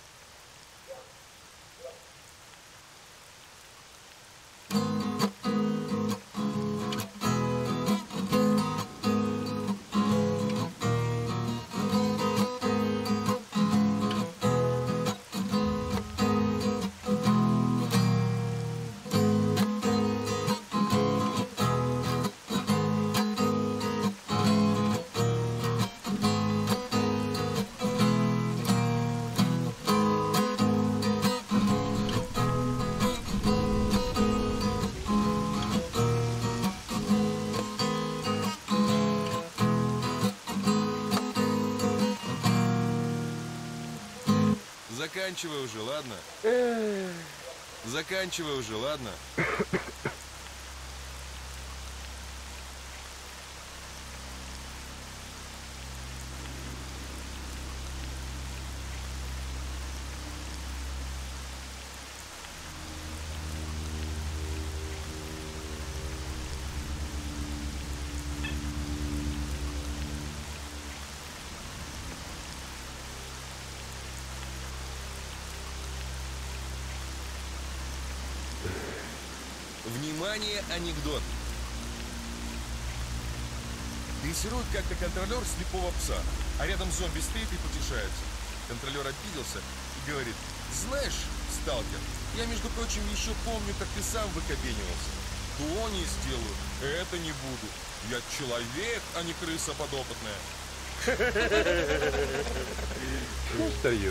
Заканчивай уже, ладно? Заканчивай уже, ладно? Внимание, анекдот. Дрессирует как-то контролер слепого пса, а рядом зомби стоит и потешается. Контролер обиделся и говорит: знаешь, сталкер, я, между прочим, еще помню, как ты сам выкобенивался. То не сделаю, это не буду. Я человек, а не крыса подопытная. Ну, старье.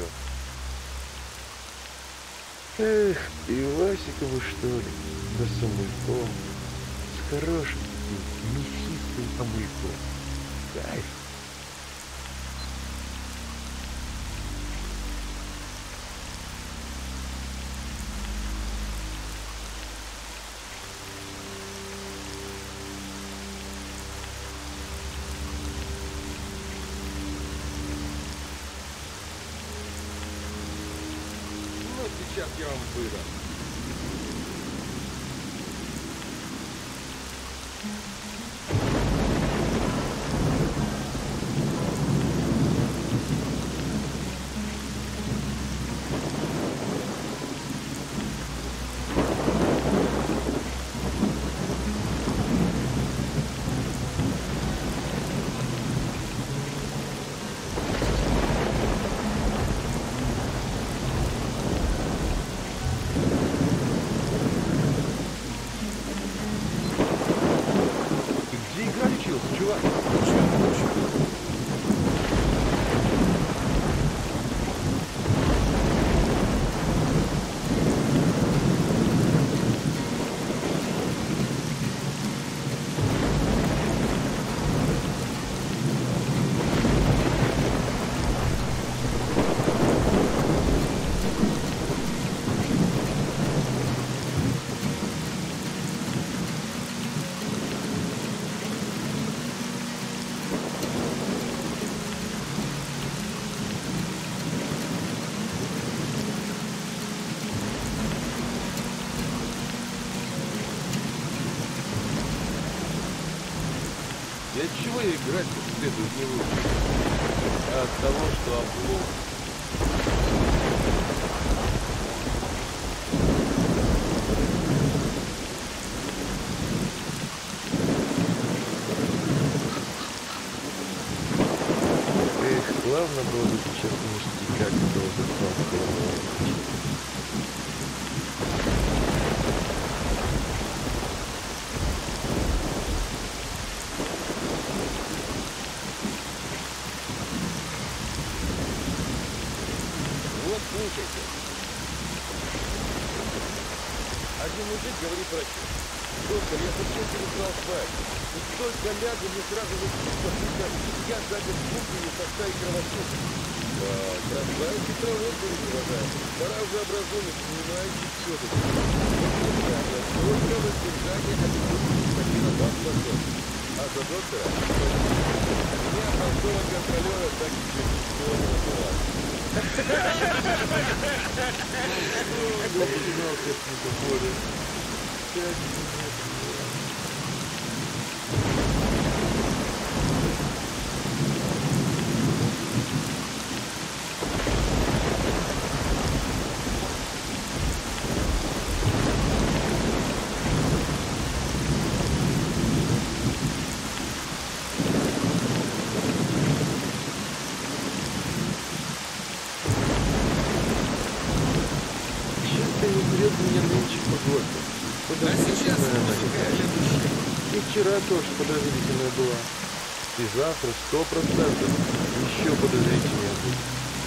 Эх, пивасикову, что ли, да с амульком. С хорошим таким мясистым амульком. Кайф. Ну, сейчас я вам выдам. Ты где играть учился, чувак? И от чего я играть как следует не выучился? А от того, что облом. Эх, славно было бы сейчас не как должен был. Вот слушайте. Один мужик говорит врачу: Доктор, я совсем перестал спать. Вот только лягу, мне сразу же снится, будто я заперт в бункере со стаей кровососов. Так, бросайте траву, курить, уважаемый. Пора уже образумить, понимаете, все-таки. Воздержание, только воздержание обязательно господина вас спасет. А за доктора, меня простого контролера так еще никто не называл. Я понимал, как не поможет. Часто не берет меня нынче погода. А сейчас музыка летущая. И вчера тоже подозрительная была. И завтра сто процентов еще подозрительнее будет.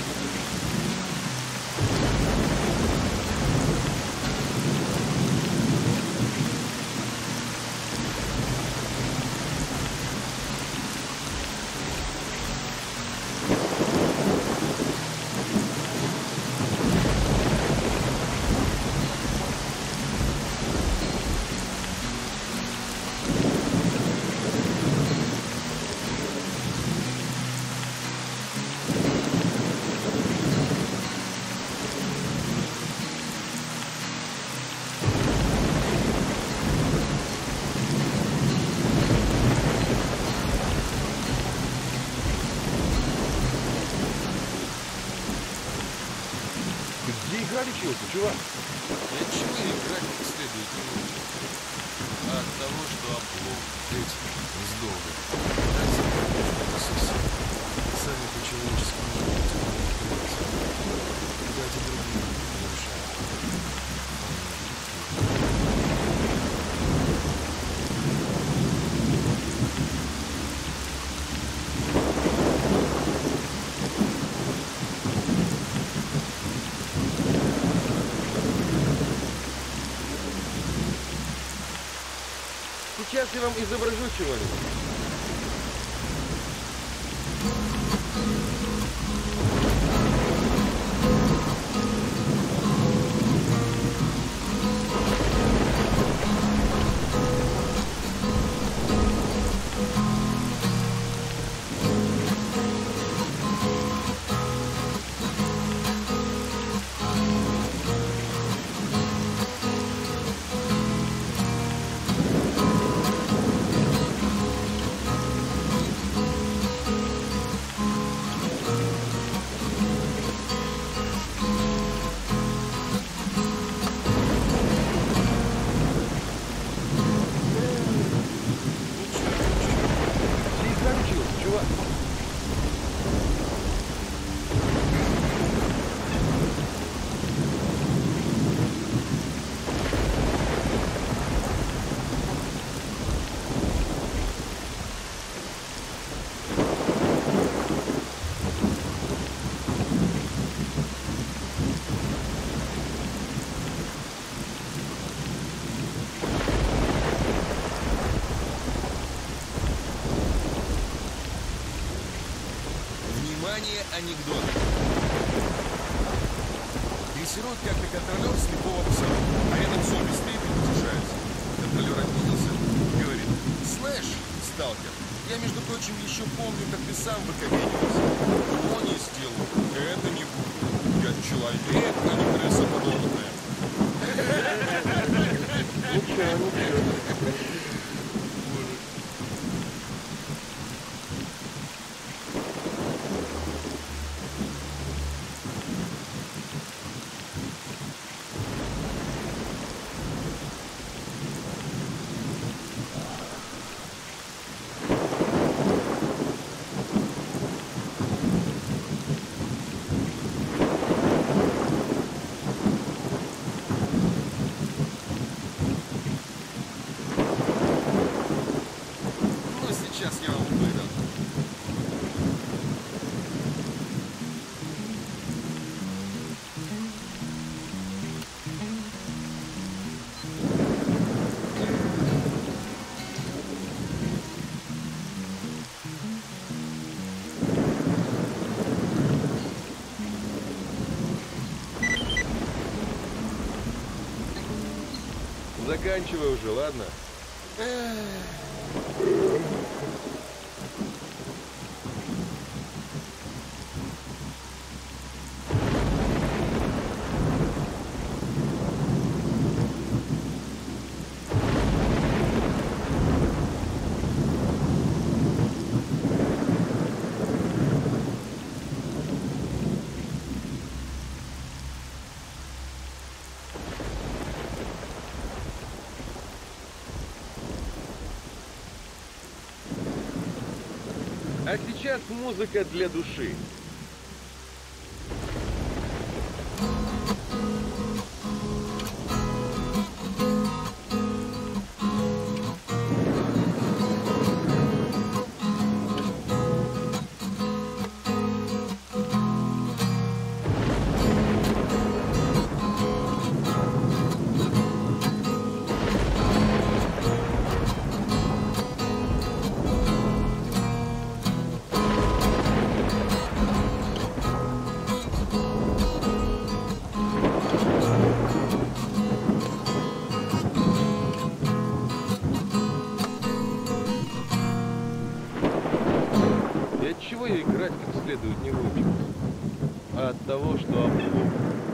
Ты где играли чего-то, чувак? Я чего играть как следует не могу. А от того, что облом, эти, сдолго. Дайте мне что-то совсем. Сами по-человечески не можете мне открыться. Дайте другим не мешать. Сейчас я вам изображу чего-нибудь. Где играли чего-то, чувак? Внимание, анекдот. Дрессирует как-то контролер слепого пса, а рядом зомби стоит и потешается. Контролер обиделся, говорит: «Слэш, сталкер, я, между прочим, еще помню, как ты сам выкобенивался. Чего не сделал? Это не буду. Я человек, а не крыса подобная». Ничего, ничего. Заканчивай уже, ладно? А сейчас музыка для души. И от чего я играть как следует не выучился? А от того, что облом.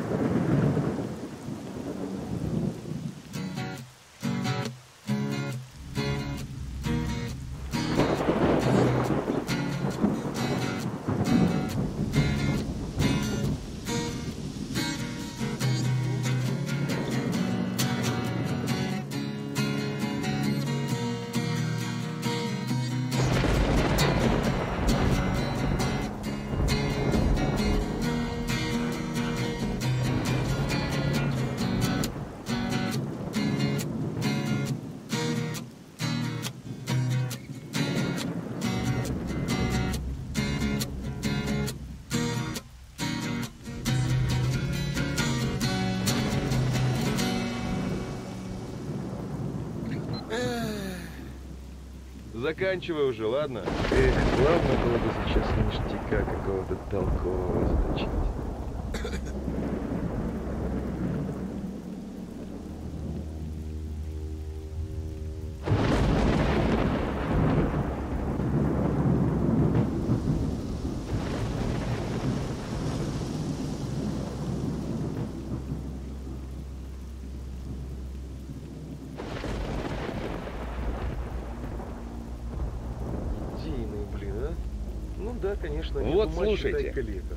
Заканчивай уже, ладно? Эх, главное было бы сейчас ништяка какого-то толкового заточить. Идейный, блин, а? Ну да, конечно. Вот нет ума, слушайте. считай, калека.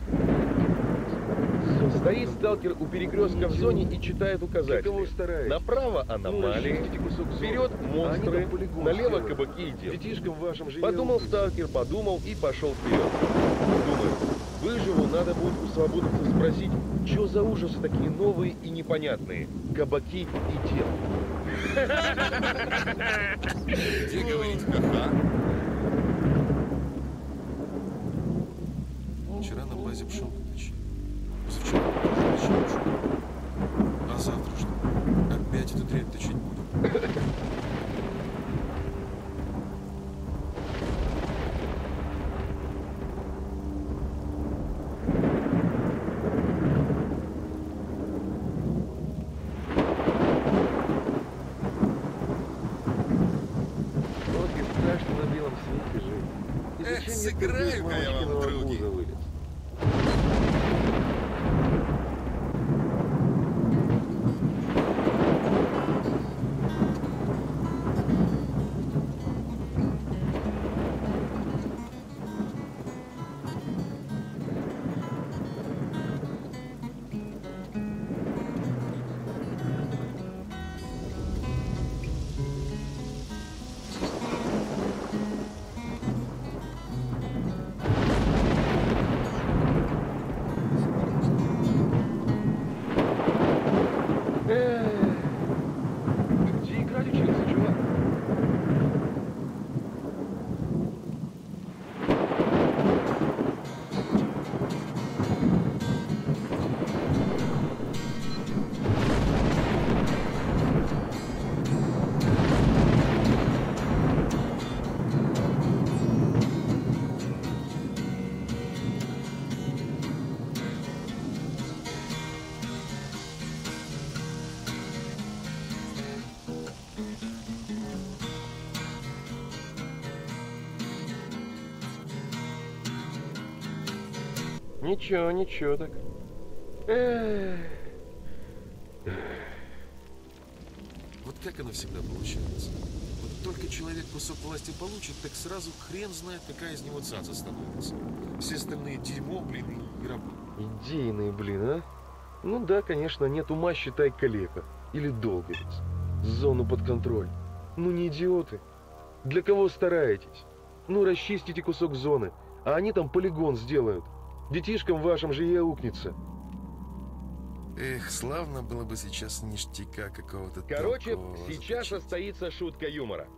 Стоит сталкер у перекрестка в зоне и читает Каково указатели. стараетесь? Направо Ну, аномалии, расчистите кусок зоны. вперед А они монстры, там полигон налево сделают. кабаки и дел. Детишкам вашим живем. Подумал сталкер, подумал и пошел вперед. Думаю, выживу, надо будет у свободовцев спросить, что за ужасы такие новые и непонятные. Кабаки и дел. Где говорить ха-ха? Вчера на базе пшенку точили. Позавчера точили пшенку. А завтра что? Опять эту дрянь точить будем? Вот и страшно на белом свете жить. И Эх, зачем сыграю-ка я вам в други. вылез? Ничего, ничего так. Эх. Вот как оно всегда получается? Вот только человек кусок власти получит, так сразу хрен знает, какая из него цаца становится. Все остальные дерьмо, блин, и рабы. Идейные, блин, а? Ну да, конечно, нет ума, считай, калека. Или долговец. Зону под контроль. Ну не идиоты. Для кого стараетесь? Ну расчистите кусок зоны, а они там полигон сделают. Детишкам вашим же и аукнется. Эх, славно было бы сейчас ништяка какого-то. Короче, толкового сейчас заточить. состоится шутка юмора.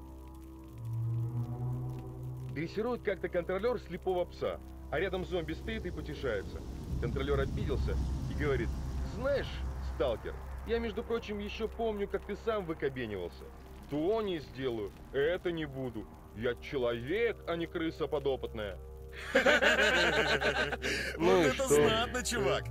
Дрессирует как-то контролер слепого пса, а рядом зомби стоит и потешается. Контролер обиделся и говорит: знаешь, сталкер, я, между прочим, еще помню, как ты сам выкобенивался. То не сделаю, это не буду. Я человек, а не крыса подопытная. Ну Вот и это что? знатно, чувак.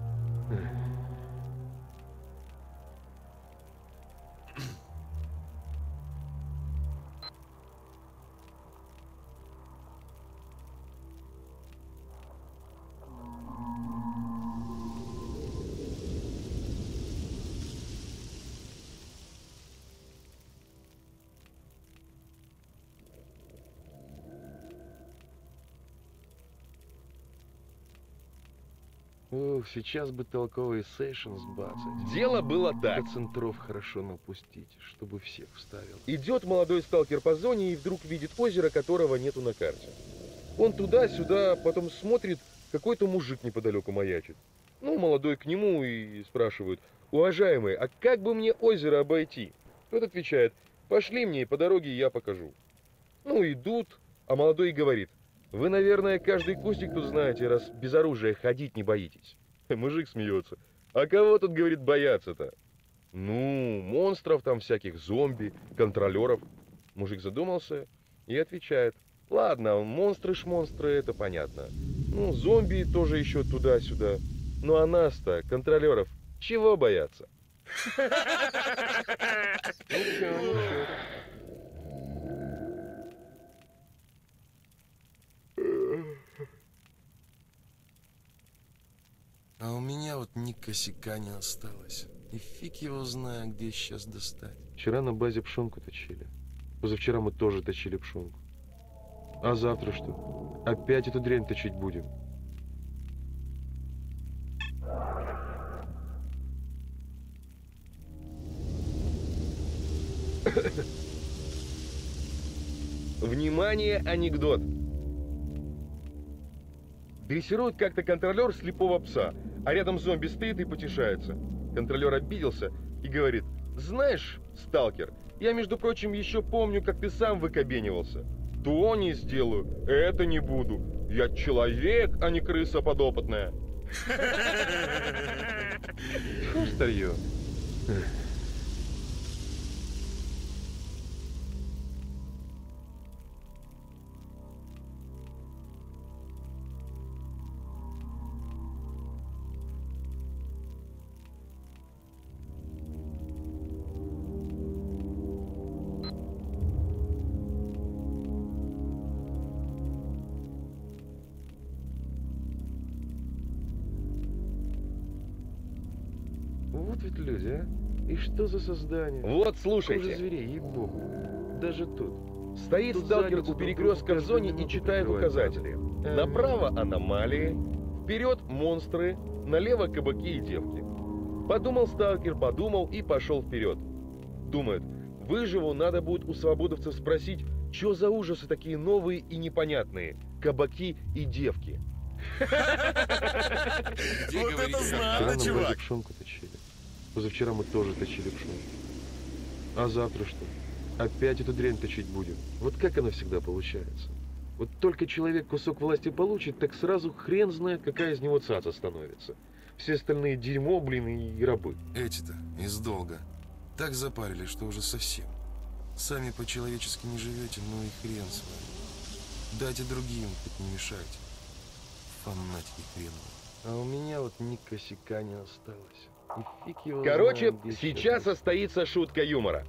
Ох, сейчас бы толковый сейшн сбацать. Дело было так. Концентров хорошо напустить, чтобы всех вставил. Идет молодой сталкер по зоне и вдруг видит озеро, которого нету на карте. Он туда-сюда, потом смотрит, какой-то мужик неподалеку маячит. Ну, молодой к нему и спрашивает: уважаемый, а как бы мне озеро обойти? Тот отвечает: пошли мне, и по дороге я покажу. Ну, идут, а молодой говорит: вы, наверное, каждый кустик тут знаете, раз без оружия ходить не боитесь. Мужик смеется: а кого тут, говорит, бояться-то? Ну, монстров там всяких, зомби, контролеров. Мужик задумался и отвечает: ладно, монстры-шмонстры, это понятно. Ну, зомби тоже еще туда-сюда. Ну а нас-то, контролеров, чего бояться? Ничего, ничего. А у меня вот ни косяка не осталось. И фиг его знает, где сейчас достать. Вчера на базе пшенку точили. Позавчера мы тоже точили пшенку. А завтра что? Опять эту дрянь точить будем? Внимание, анекдот. Дрессирует как-то контролер слепого пса, а рядом зомби стоит и потешается. Контролер обиделся и говорит: знаешь, сталкер, я, между прочим, еще помню, как ты сам выкобенивался. То не сделаю, это не буду. Я человек, а не крыса подопытная. Фу, старье. Вот ведь люди, а? И что за создание? Вот, Хуже слушайте. зверей, ей-богу. Даже тут. Стоит Тут сталкер задницу у перекрестка в зоне и читает указатели. Направо аномалии, вперед монстры, налево кабаки и девки. Подумал сталкер, подумал и пошел вперед. Думает: выживу, надо будет у свободовцев спросить, что за ужасы такие новые и непонятные. Кабаки и девки. Где Вот говорить, это как Вчера знатно, на базе чувак. пшенку точили. Позавчера мы тоже точили пшенку. А завтра что? Опять эту дрянь точить будем. Вот как оно всегда получается. Вот только человек кусок власти получит, так сразу хрен знает, какая из него цаца становится. Все остальные дерьмо, блин, и рабы. Эти-то из долга так запарили, что уже совсем. Сами по-человечески не живете, ну и хрен с вами. Дайте другим, хоть не мешайте. Фанатики хреновые. А у меня вот ни косяка не осталось. И фиг его Короче, знает, где сейчас достать. состоится шутка юмора.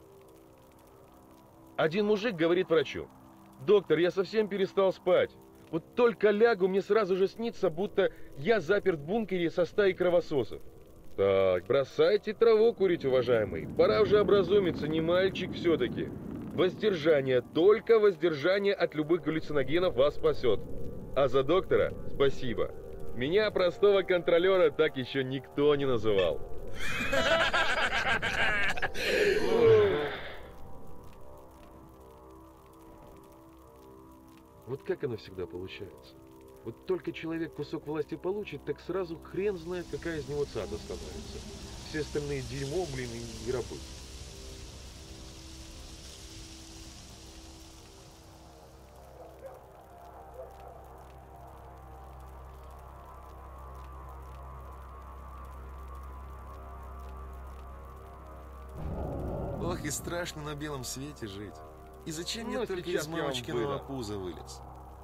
Один мужик говорит врачу: доктор, я совсем перестал спать. Вот только лягу, мне сразу же снится, будто я заперт в бункере со стаей кровососов. Так, бросайте траву курить, уважаемый. Пора уже образумиться, не мальчик все-таки. Воздержание, только воздержание от любых галлюциногенов вас спасет. А за доктора спасибо. Меня, простого контролера, так еще никто не называл. Вот как оно всегда получается. Вот только человек кусок власти получит, так сразу хрен знает, какая из него цата становится. Все остальные дерьмо, блин, и рабы. Ох, и страшно на белом свете жить. И зачем Ну, я только сейчас из я вам мамочкиного выдам. пуза вылез?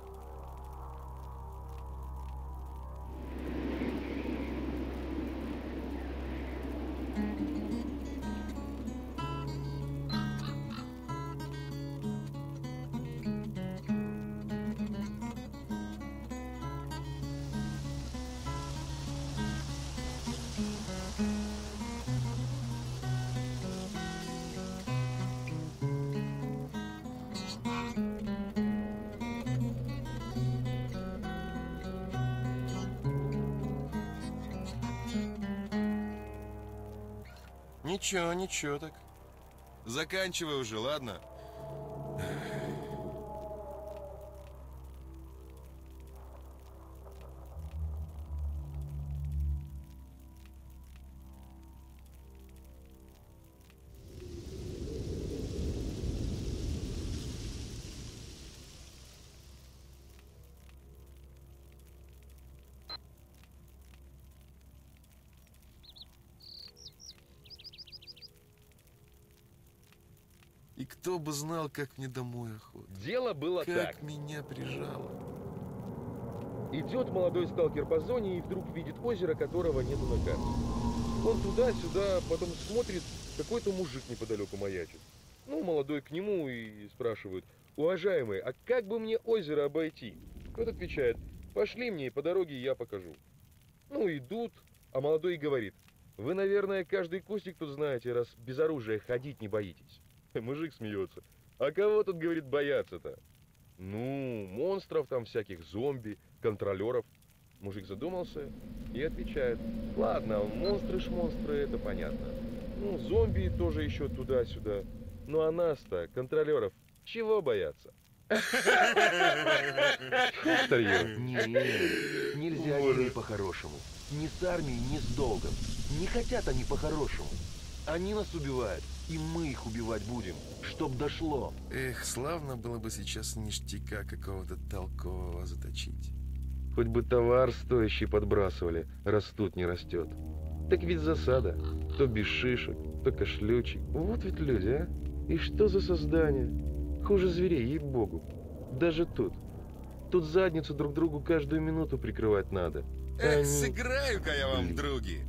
Ничего, ничего так. Заканчивай уже, ладно? И кто бы знал, как мне домой охота. Дело было Как так. меня прижало. Идет молодой сталкер по зоне и вдруг видит озеро, которого нету на карте. Он туда-сюда, потом смотрит, какой-то мужик неподалеку маячит. Ну, молодой к нему и спрашивают: уважаемый, а как бы мне озеро обойти? Тот отвечает: пошли мне, и по дороге я покажу. Ну, идут, а молодой и говорит: вы, наверное, каждый кустик тут знаете, раз без оружия ходить не боитесь. Мужик смеется: а кого тут, говорит, бояться-то? Ну, монстров там всяких, зомби, контролеров. Мужик задумался и отвечает: ладно, монстры-шмонстры, это понятно. Ну, зомби тоже еще туда-сюда. Ну, а нас-то, контролеров, чего бояться? Старье. Не, нельзя с ними по-хорошему. Ни с армией, ни с долгом. Не хотят они по-хорошему. Они нас убивают, и мы их убивать будем, чтоб дошло. Эх, славно было бы сейчас ништяка какого-то толкового заточить. Хоть бы товар стоящий подбрасывали, раз тут не растет. Так ведь засада. То без шишек, то кашлючий. Вот ведь люди, а? И что за создание? Хуже зверей, ей-богу. Даже тут. Тут задницу друг другу каждую минуту прикрывать надо. Эх, Они- сыграю-ка я вам, Блин. други.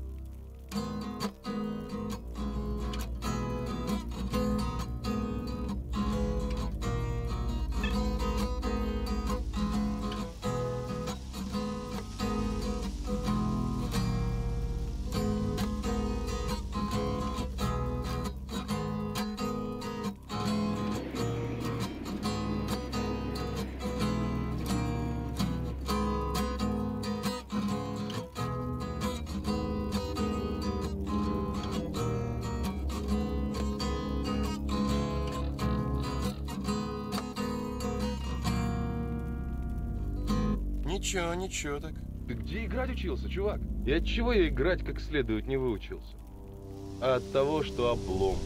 Ничего, ничего так. Ты где играть учился, чувак? И от чего я играть как следует не выучился? А от того, что облом.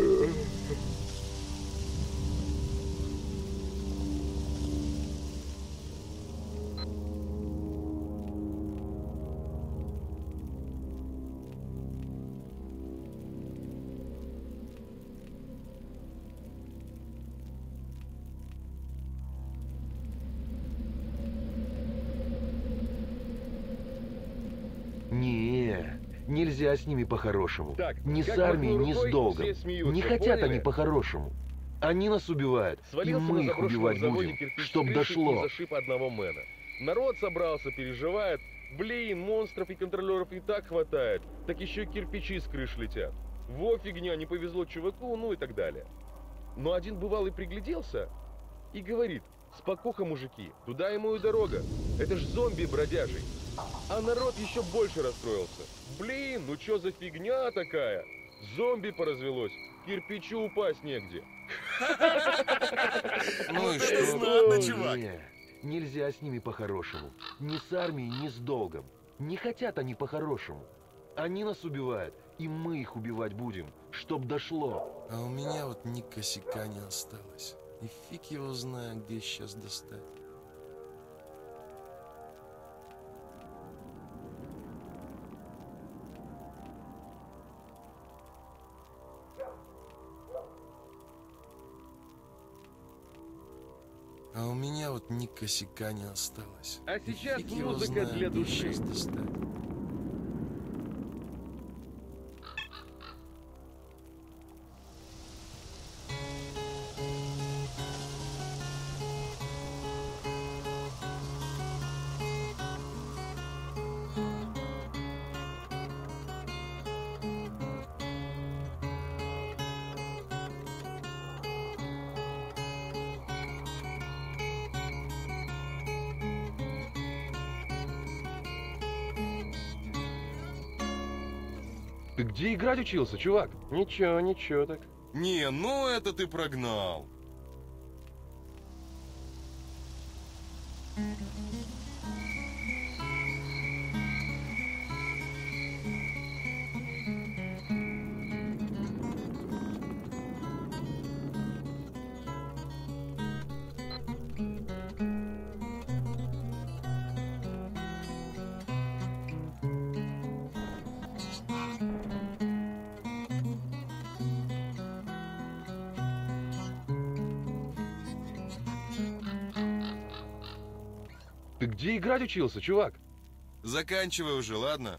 Не, нельзя с ними по-хорошему. Так, Ни как с армией, махну ни с рукой, долгом. все смеются, Не хотят поняли? они по-хорошему. Они нас убивают, Свалился и мы на их заброшенном убивать заводе будем, кирпич с чтоб крыши дошло. и зашиб одного мэна. Народ собрался, переживает. Блин, монстров и контролеров и так хватает, так еще и кирпичи с крыш летят. Во фигня, не повезло чуваку, ну и так далее. Но один бывалый пригляделся и говорит: спокуха, мужики, туда ему и дорога. Это ж зомби бродяжий. А народ еще больше расстроился. Блин, ну что за фигня такая? Зомби поразвелось, кирпичу упасть негде. Ну и Это что? знатно, чувак. Не, нельзя с ними по-хорошему. Ни с армией, ни с долгом. Не хотят они по-хорошему. Они нас убивают, и мы их убивать будем, чтоб дошло. А у меня вот ни косяка не осталось. И фиг его знает, где сейчас достать. А у меня вот ни косяка не осталось. А И сейчас фиг его музыка знает, для где души. щас достать. Ты где играть учился, чувак? Ничего, ничего так. Не, ну это ты прогнал. Ты где играть учился, чувак? Заканчивай уже, ладно?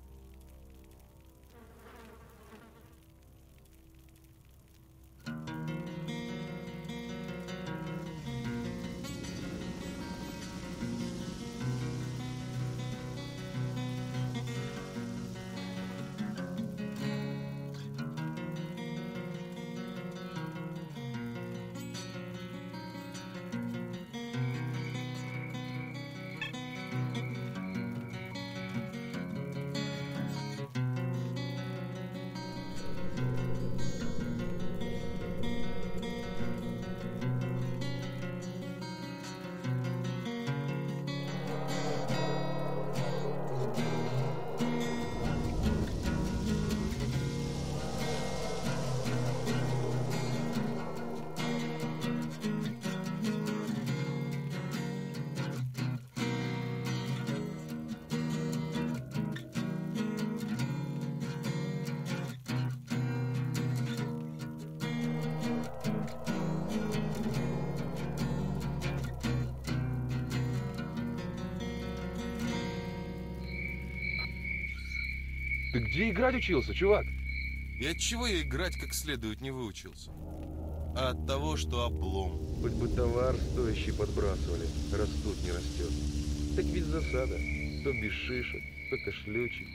Ты где играть учился, чувак? И от чего я играть как следует не выучился? А от того, что облом. Хоть бы товар стоящий подбрасывали, растут не растет. Так ведь засада. То без шишек, то кошлючий.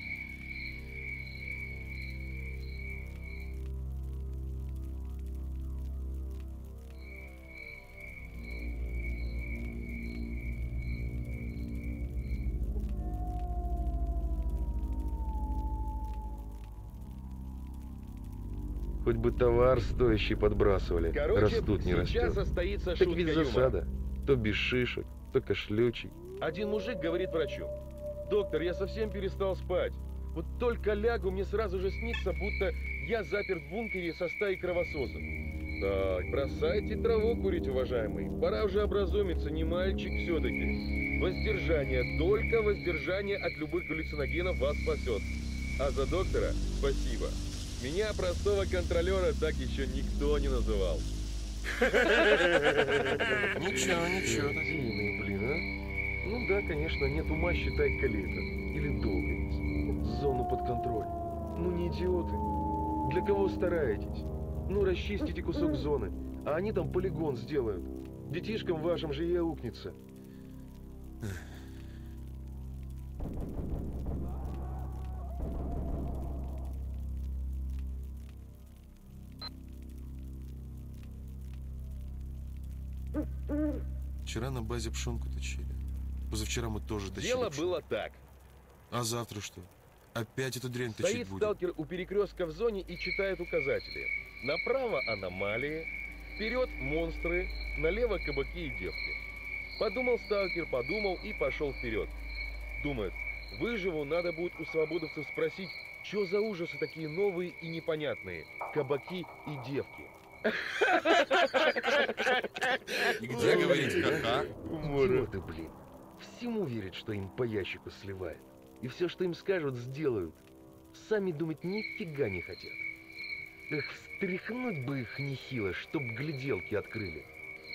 Хоть бы товар стоящий подбрасывали, Короче, растут не сейчас растет. состоится Так шутка ведь юмора. засада. То без шишек, то кошлючий. Один мужик говорит врачу: доктор, я совсем перестал спать. Вот только лягу, мне сразу же снится, будто я заперт в бункере со стаей кровососов. Так, бросайте траву курить, уважаемый. Пора уже образумиться, не мальчик все-таки. Воздержание, только воздержание от любых галлюциногенов вас спасет. А за доктора спасибо. Меня, простого контролера, так еще никто не называл. Ничего, ничего. Дивный, блин, а? Ну да, конечно, нет ума, считай, калета. Или долговец. Зону под контроль. Ну не идиоты. Для кого стараетесь? Ну, расчистите кусок зоны, а они там полигон сделают. Детишкам вашим же и аукнется. Вчера на базе пшенку точили. Позавчера мы тоже точили Дело пшенку. было так. А завтра что? Опять эту дрянь точить Стоит будем? сталкер у перекрестка в зоне и читает указатели. Направо аномалии, вперед монстры, налево кабаки и девки. Подумал сталкер, подумал и пошел вперед. Думает, выживу, надо будет у свободовцев спросить, что за ужасы такие новые и непонятные, кабаки и девки. И где говорить ха-ха? Идиоты, блин. Всему верят, что им по ящику сливают. И все, что им скажут, сделают. Сами думать нифига не хотят. Эх, встряхнуть бы их нехило, чтоб гляделки открыли.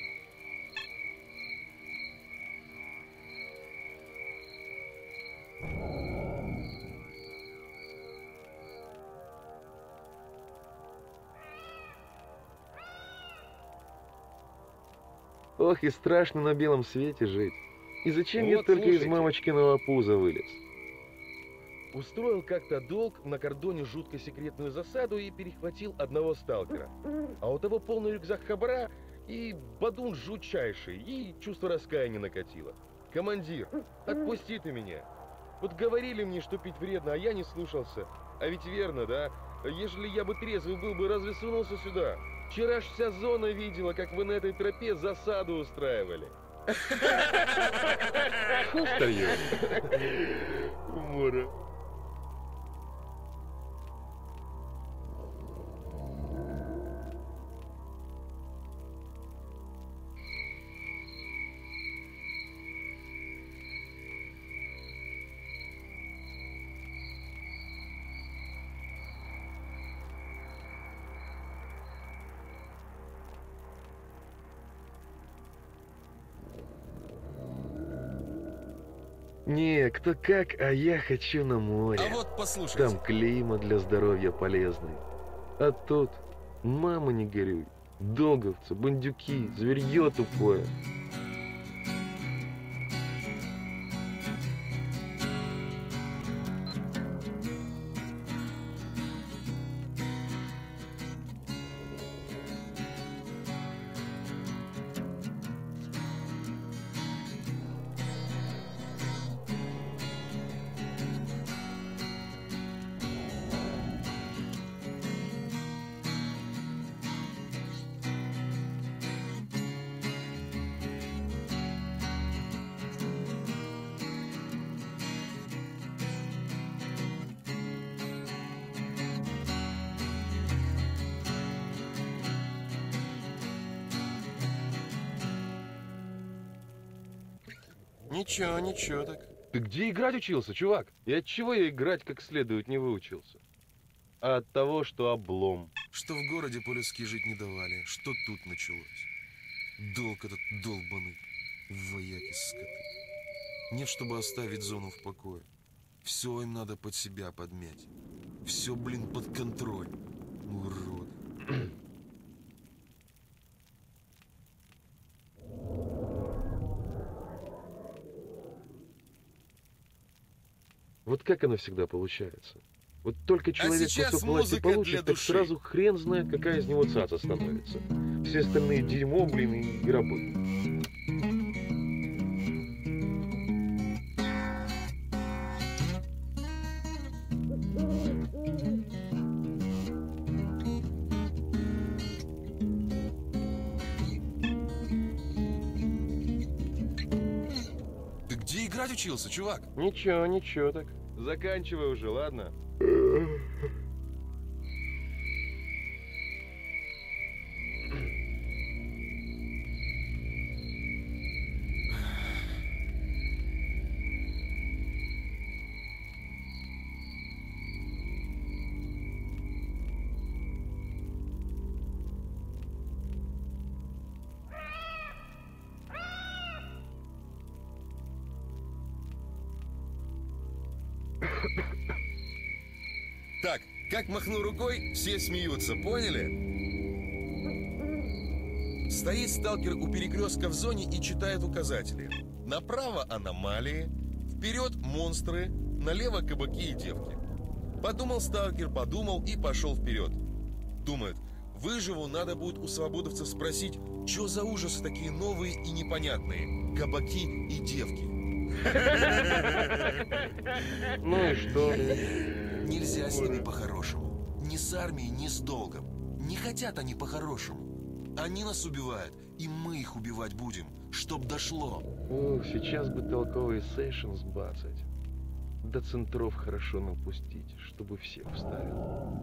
Ох, и страшно на белом свете жить. И зачем я Вот, только из слушайте. мамочкиного пуза вылез? Устроил как-то долг на кордоне жутко секретную засаду и перехватил одного сталкера. А у того полный рюкзак хабара и бадун жутчайший, и чувство раскаяния накатило. Командир, отпусти ты меня. Вот говорили мне, что пить вредно, а я не слушался. А ведь верно, да? Ежели я бы трезвый был бы, разве сунулся сюда? Вчера ж вся зона видела, как вы на этой тропе засаду устраивали. Устаёт. Умора. Не, кто как, а я хочу на море. А вот послушайте. Там климат для здоровья полезный. А тут, мама не горюй, долговцы, бандюки, зверье тупое. Ничего, ничего так. Ты где играть учился, чувак? И от чего я играть как следует не выучился? А от того, что облом. Что в городе по-людски жить не давали, что тут началось. Долг этот долбанный, вояки скоты. Нет, чтобы оставить зону в покое. Все им надо под себя подмять. Все, блин, под контроль. Урод. Вот как оно всегда получается. Вот только человек сейчас кусок власти музыка для получит, так души. сразу хрен знает, какая из него цаца становится. Все остальные дерьмо, блин, и, и рабы. Ты где играть учился, чувак? Ничего, ничего так. Заканчивай уже, ладно? Так, как махну рукой, все смеются, поняли? Стоит сталкер у перекрестка в зоне и читает указатели. Направо аномалии, вперед монстры, налево кабаки и девки. Подумал сталкер, подумал и пошел вперед. Думает, выживу, надо будет у свободовцев спросить, что за ужасы такие новые и непонятные, кабаки и девки. Ну и что? Нельзя с ними по-хорошему. Ни с армией, ни с долгом. Не хотят они по-хорошему. Они нас убивают, и мы их убивать будем, чтоб дошло. Ох, сейчас бы толковый сейшн сбацать. До центров хорошо напустить, чтобы всех вставил.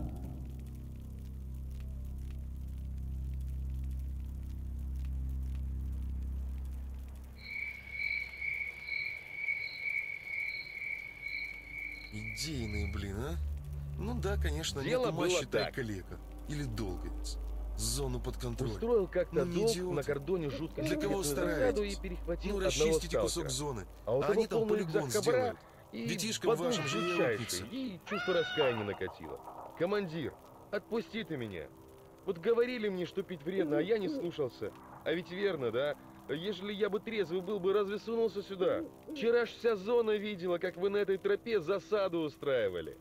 Идейный, блин, а? Ну да, конечно, Дело нету было мощи, так. калека. Или долговец. Зону под контроль. Устроил как-то Ну, не долг идиот. на кордоне жутко Для кого секретную засаду и стараетесь? перехватил Ну, одного расчистите кусок сталкера. зоны. А у А того они там полный полигон рюкзак кабара, сделают. и Детишкам подумал вашим же и жутчайший, аукнется. и чувство раскаяния накатило. Командир, отпусти ты меня. Вот говорили мне, что пить вредно, а я не слушался. А ведь верно, да? Ежели я бы трезвый был бы, разве сунулся сюда? Вчера ж вся зона видела, как вы на этой тропе засаду устраивали.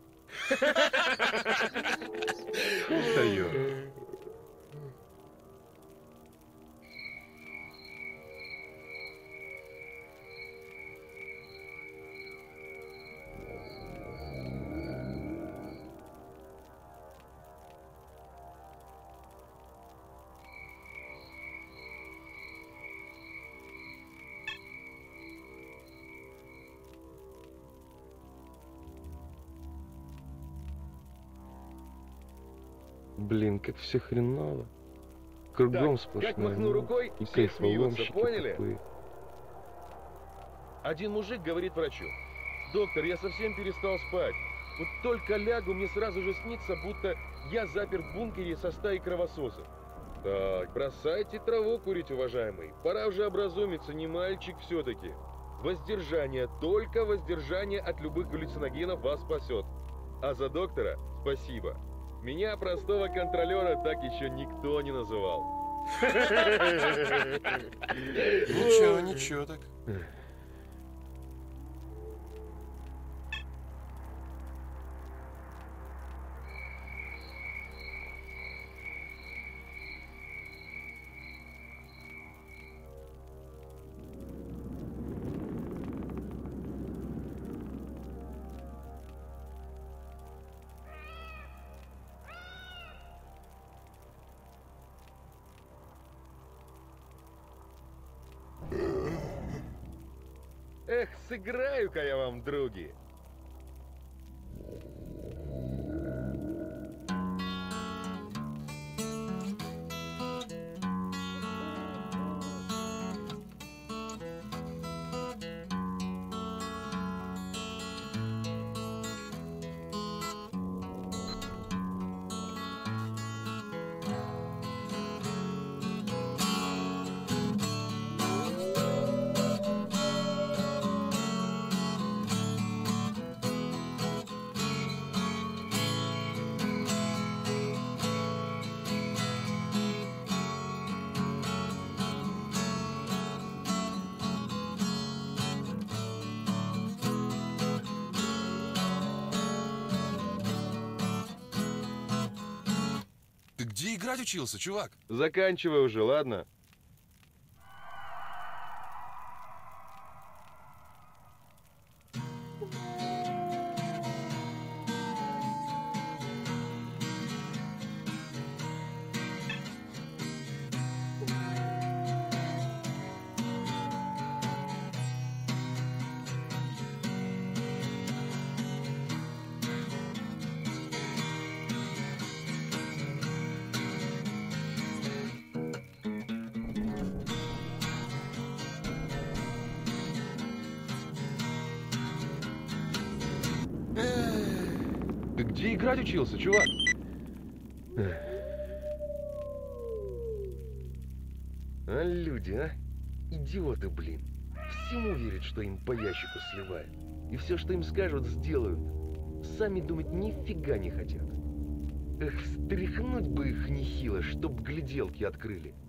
Устаю. Блин, как все хреново. Кругом Так, сплошная как махну муть, рукой, и все смеются, кайфоломщики поняли? тупые. Один мужик говорит врачу: доктор, я совсем перестал спать. Вот только лягу, мне сразу же снится, будто я заперт в бункере со стаей кровососов. Так, бросайте траву курить, уважаемый. Пора уже образумиться, не мальчик все-таки. Воздержание, только воздержание от любых галлюциногенов вас спасет. А за доктора спасибо. Меня, простого контролера, так еще никто не называл. Ничего, ничего так. Эх, сыграю-ка я вам, други. Ты где играть учился, чувак? Заканчивай уже, ладно? Ты где играть учился, чувак? А люди, а? Идиоты, блин. Всему верят, что им по ящику сливают. И все, что им скажут, сделают. Сами думать нифига не хотят. Эх, встряхнуть бы их нехило, чтоб гляделки открыли.